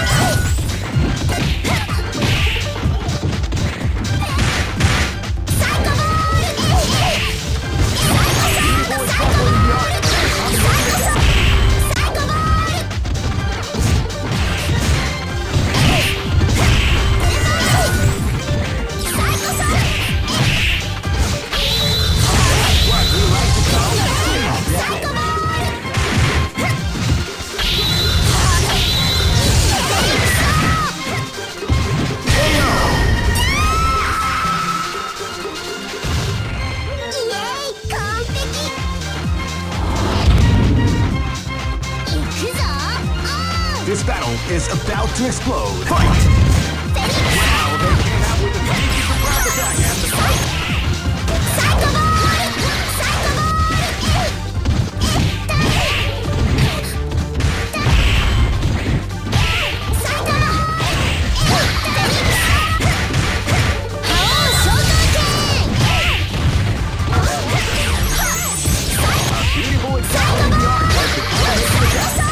This battle is about to explode. Fight! Wow, they came out with a sneaky surprise attack at the start. A beautiful example of the art of the combination attack.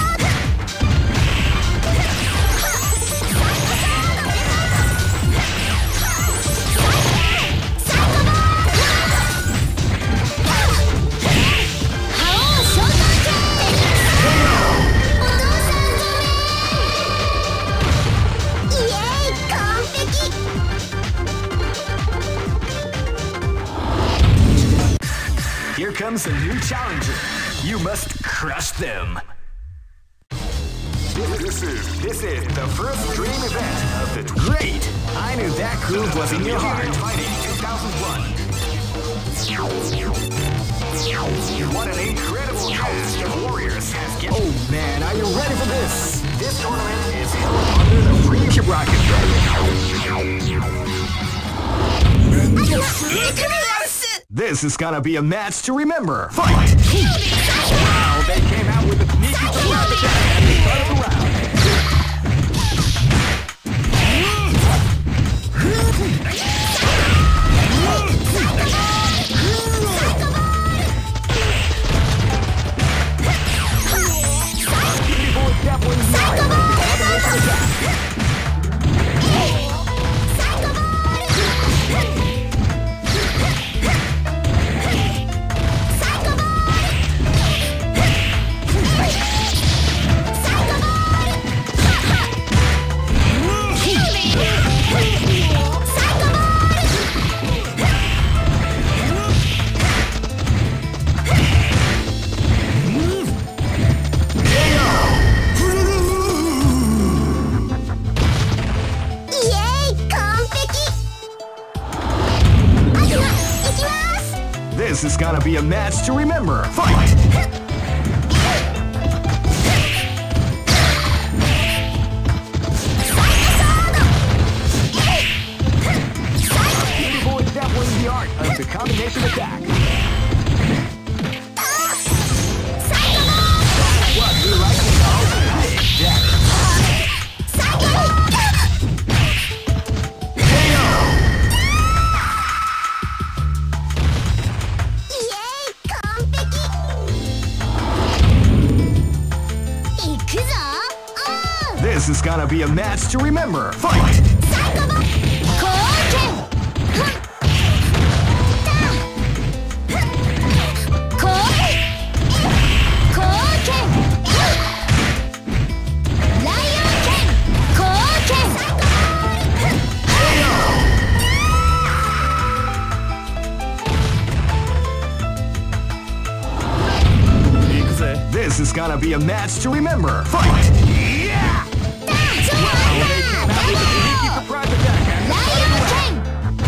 Here comes a new challenger. You must crush them. This, this is this is the first dream event of the great. I knew that groove was in your heart. Fighting two thousand one. What an incredible cast of warriors has given. Oh man, are you ready for this? This tournament is held under the free rocket. This is gonna be a match to remember. Fight! Wow, they came out with a sneaky surprise attack at the start of the round. Beautiful definitely right with the combination attack. This is gonna be a match to remember. Fight! Beautiful example in the art of the combination attack. What we like to call big damage. This is gonna be a match to remember. Fight! This is gonna be a match to remember. Fight! Yeah! Wow, they came out with a sneaky surprise attack at the start of the round.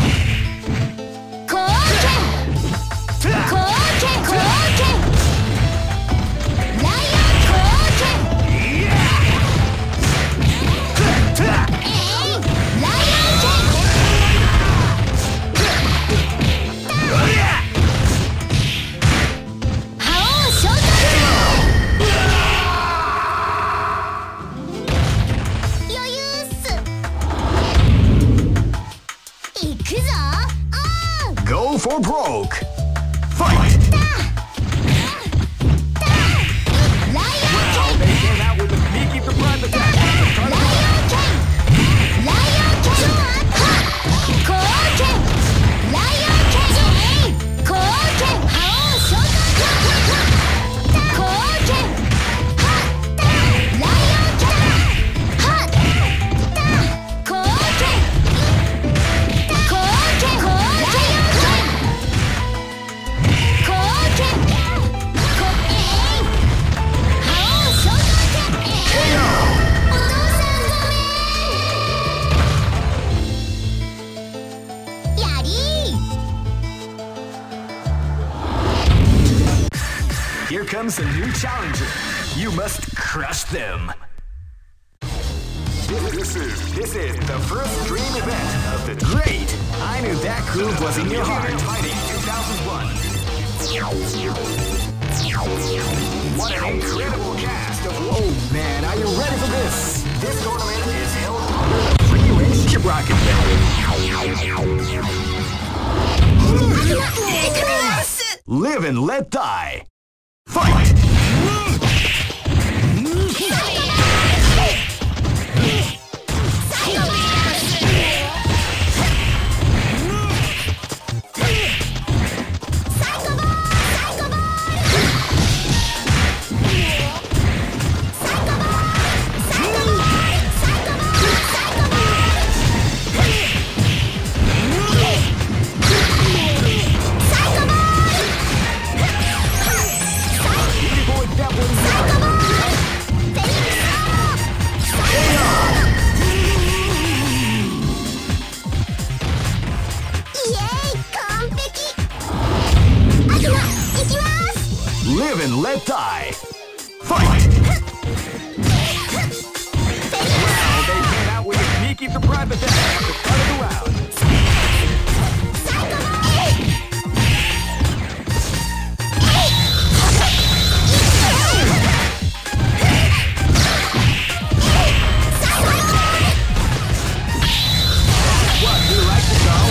Go for broke. Fight! Wow, they came out with a sneaky surprise. comes a new challenger. You must crush them. This is this is the first dream event of the great. I knew that groove was in your heart. Fighting two thousand one. What an incredible cast of. Oh man, are you ready for this? This tournament is held under the free range. Keep rocking, baby. Live and let die. Fight! Live and let die. Fight! Wow, they came out with a sneaky surprise attack at the start of the round. What, you like to go?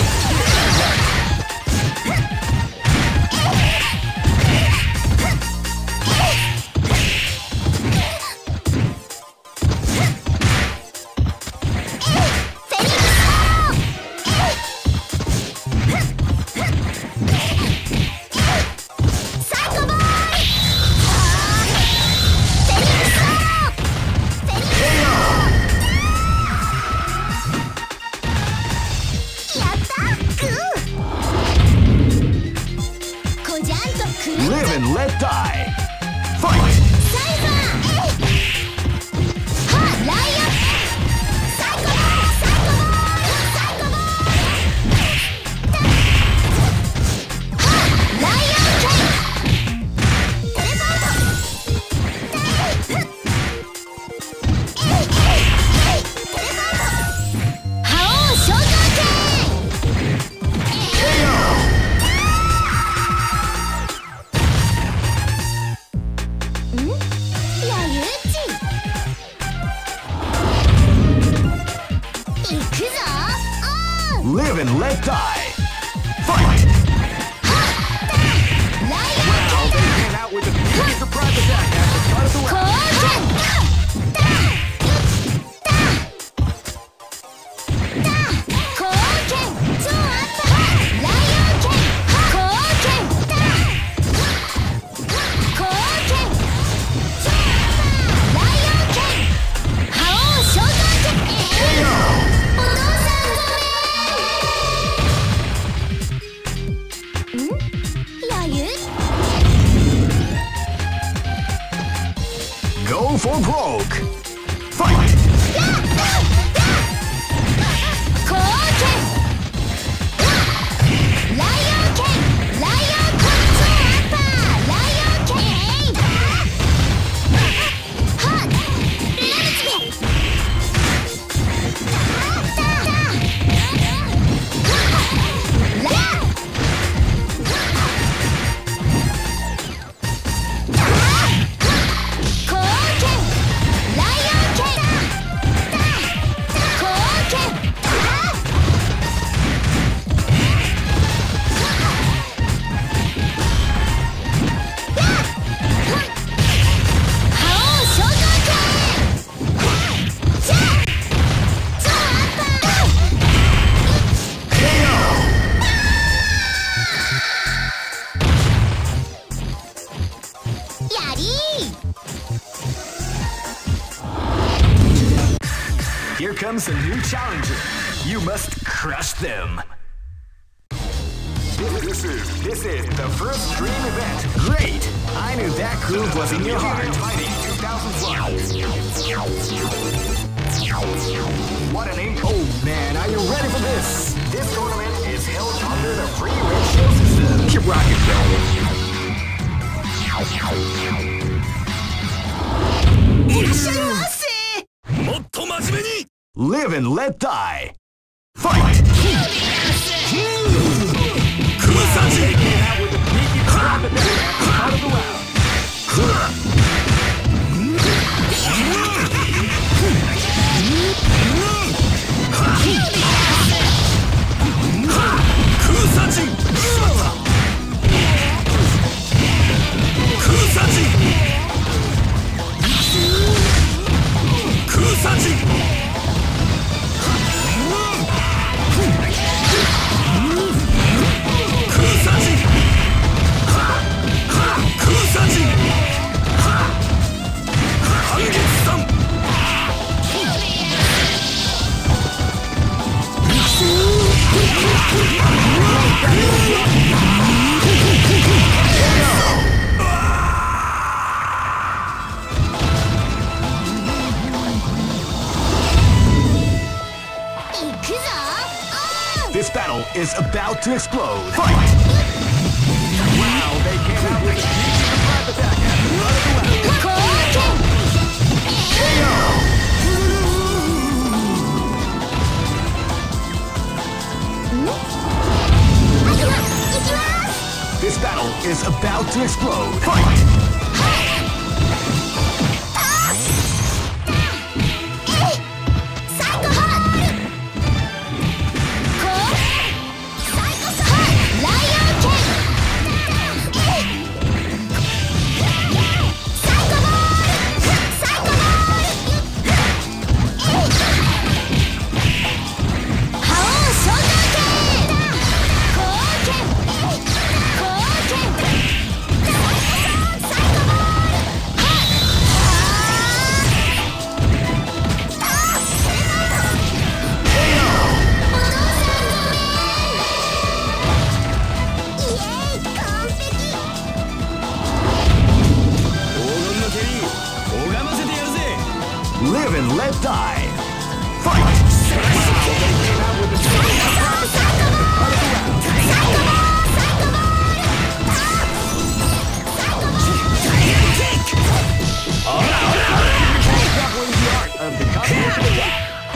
Live and let die. Fight! Live and let die. Fight! Wow, they came out with a big surprise attack at the start of the round. Go for broke. Fight! Here comes a new challenger. You must crush them. This is this is the first dream event. Great! I knew that groove was in your heart. Fighting two thousand one. What an name! Oh man, are you ready for this? This tournament is held under the free ratio system. Keep rocking, baby. いらっしゃいませ。 もっと真面目に。 Live and let die. Fight! 空差時。空差時。空差時。空差時。 This battle is about to explode. Fight! Wow, they came out with a sneaky surprise attack at the front of the round. K O! This battle is about to explode. Fight! Live and let die. Fight! Wow, they came out with a sneaky surprise attack at the front of the round. Juggling the art of the combination attack.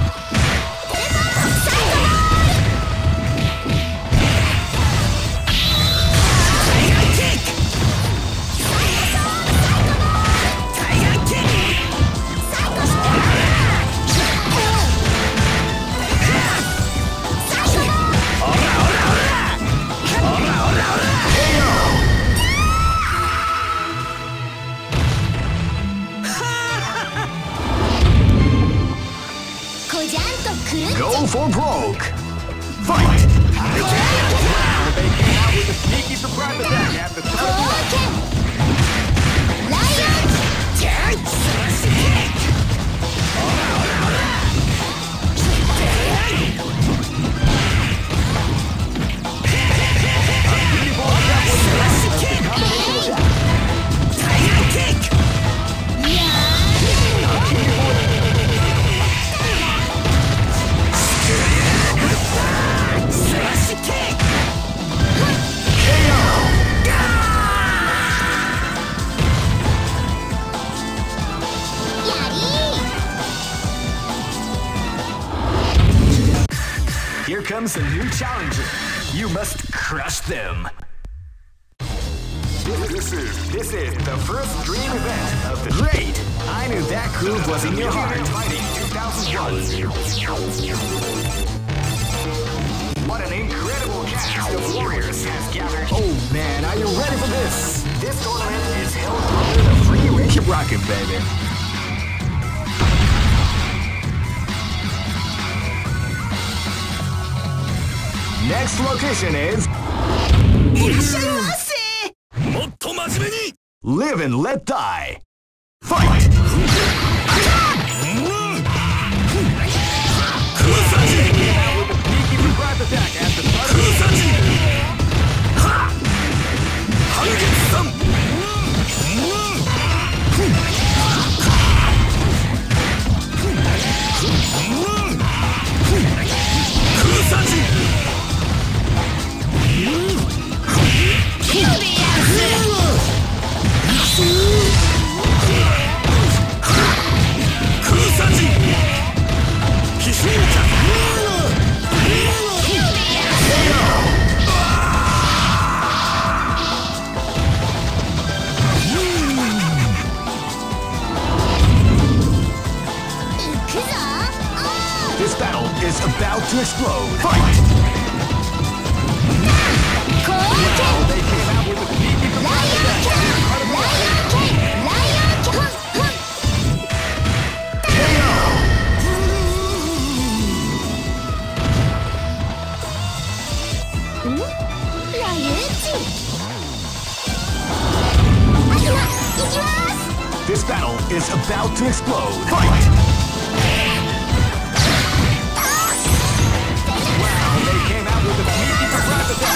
Go for broke! Fight! Wow, they came out with a sneaky surprise attack at the start of the round. Lion! Here comes a new challenger. You must crush them. This, this is this is the first dream event of the great. I knew that groove was in your heart. Fighting two thousand one. What an incredible cast of warriors has gathered. Oh man, are you ready for this? This tournament is held under the free range. Keep rocking, baby. Next location is Live and let die. Fight! Attack at the start of the explode. Fight! They came out with a sneaky surprise attack. This battle is about to explode. Fight! Wow, they came out with a sneaky surprise attack.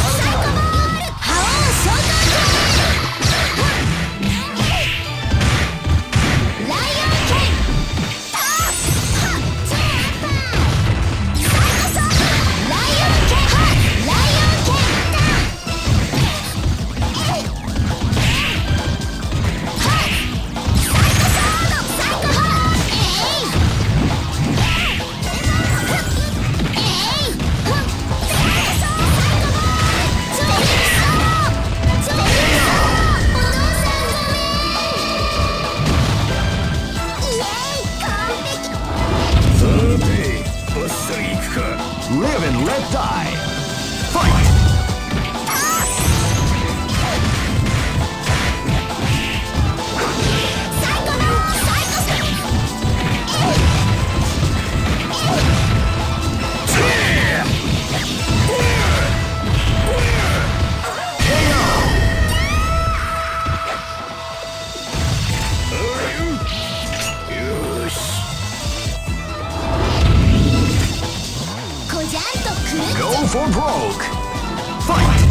Live and let die. Fight! Go for broke. Fight!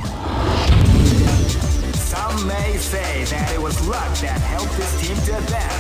Say that it was luck that helped this team to advance.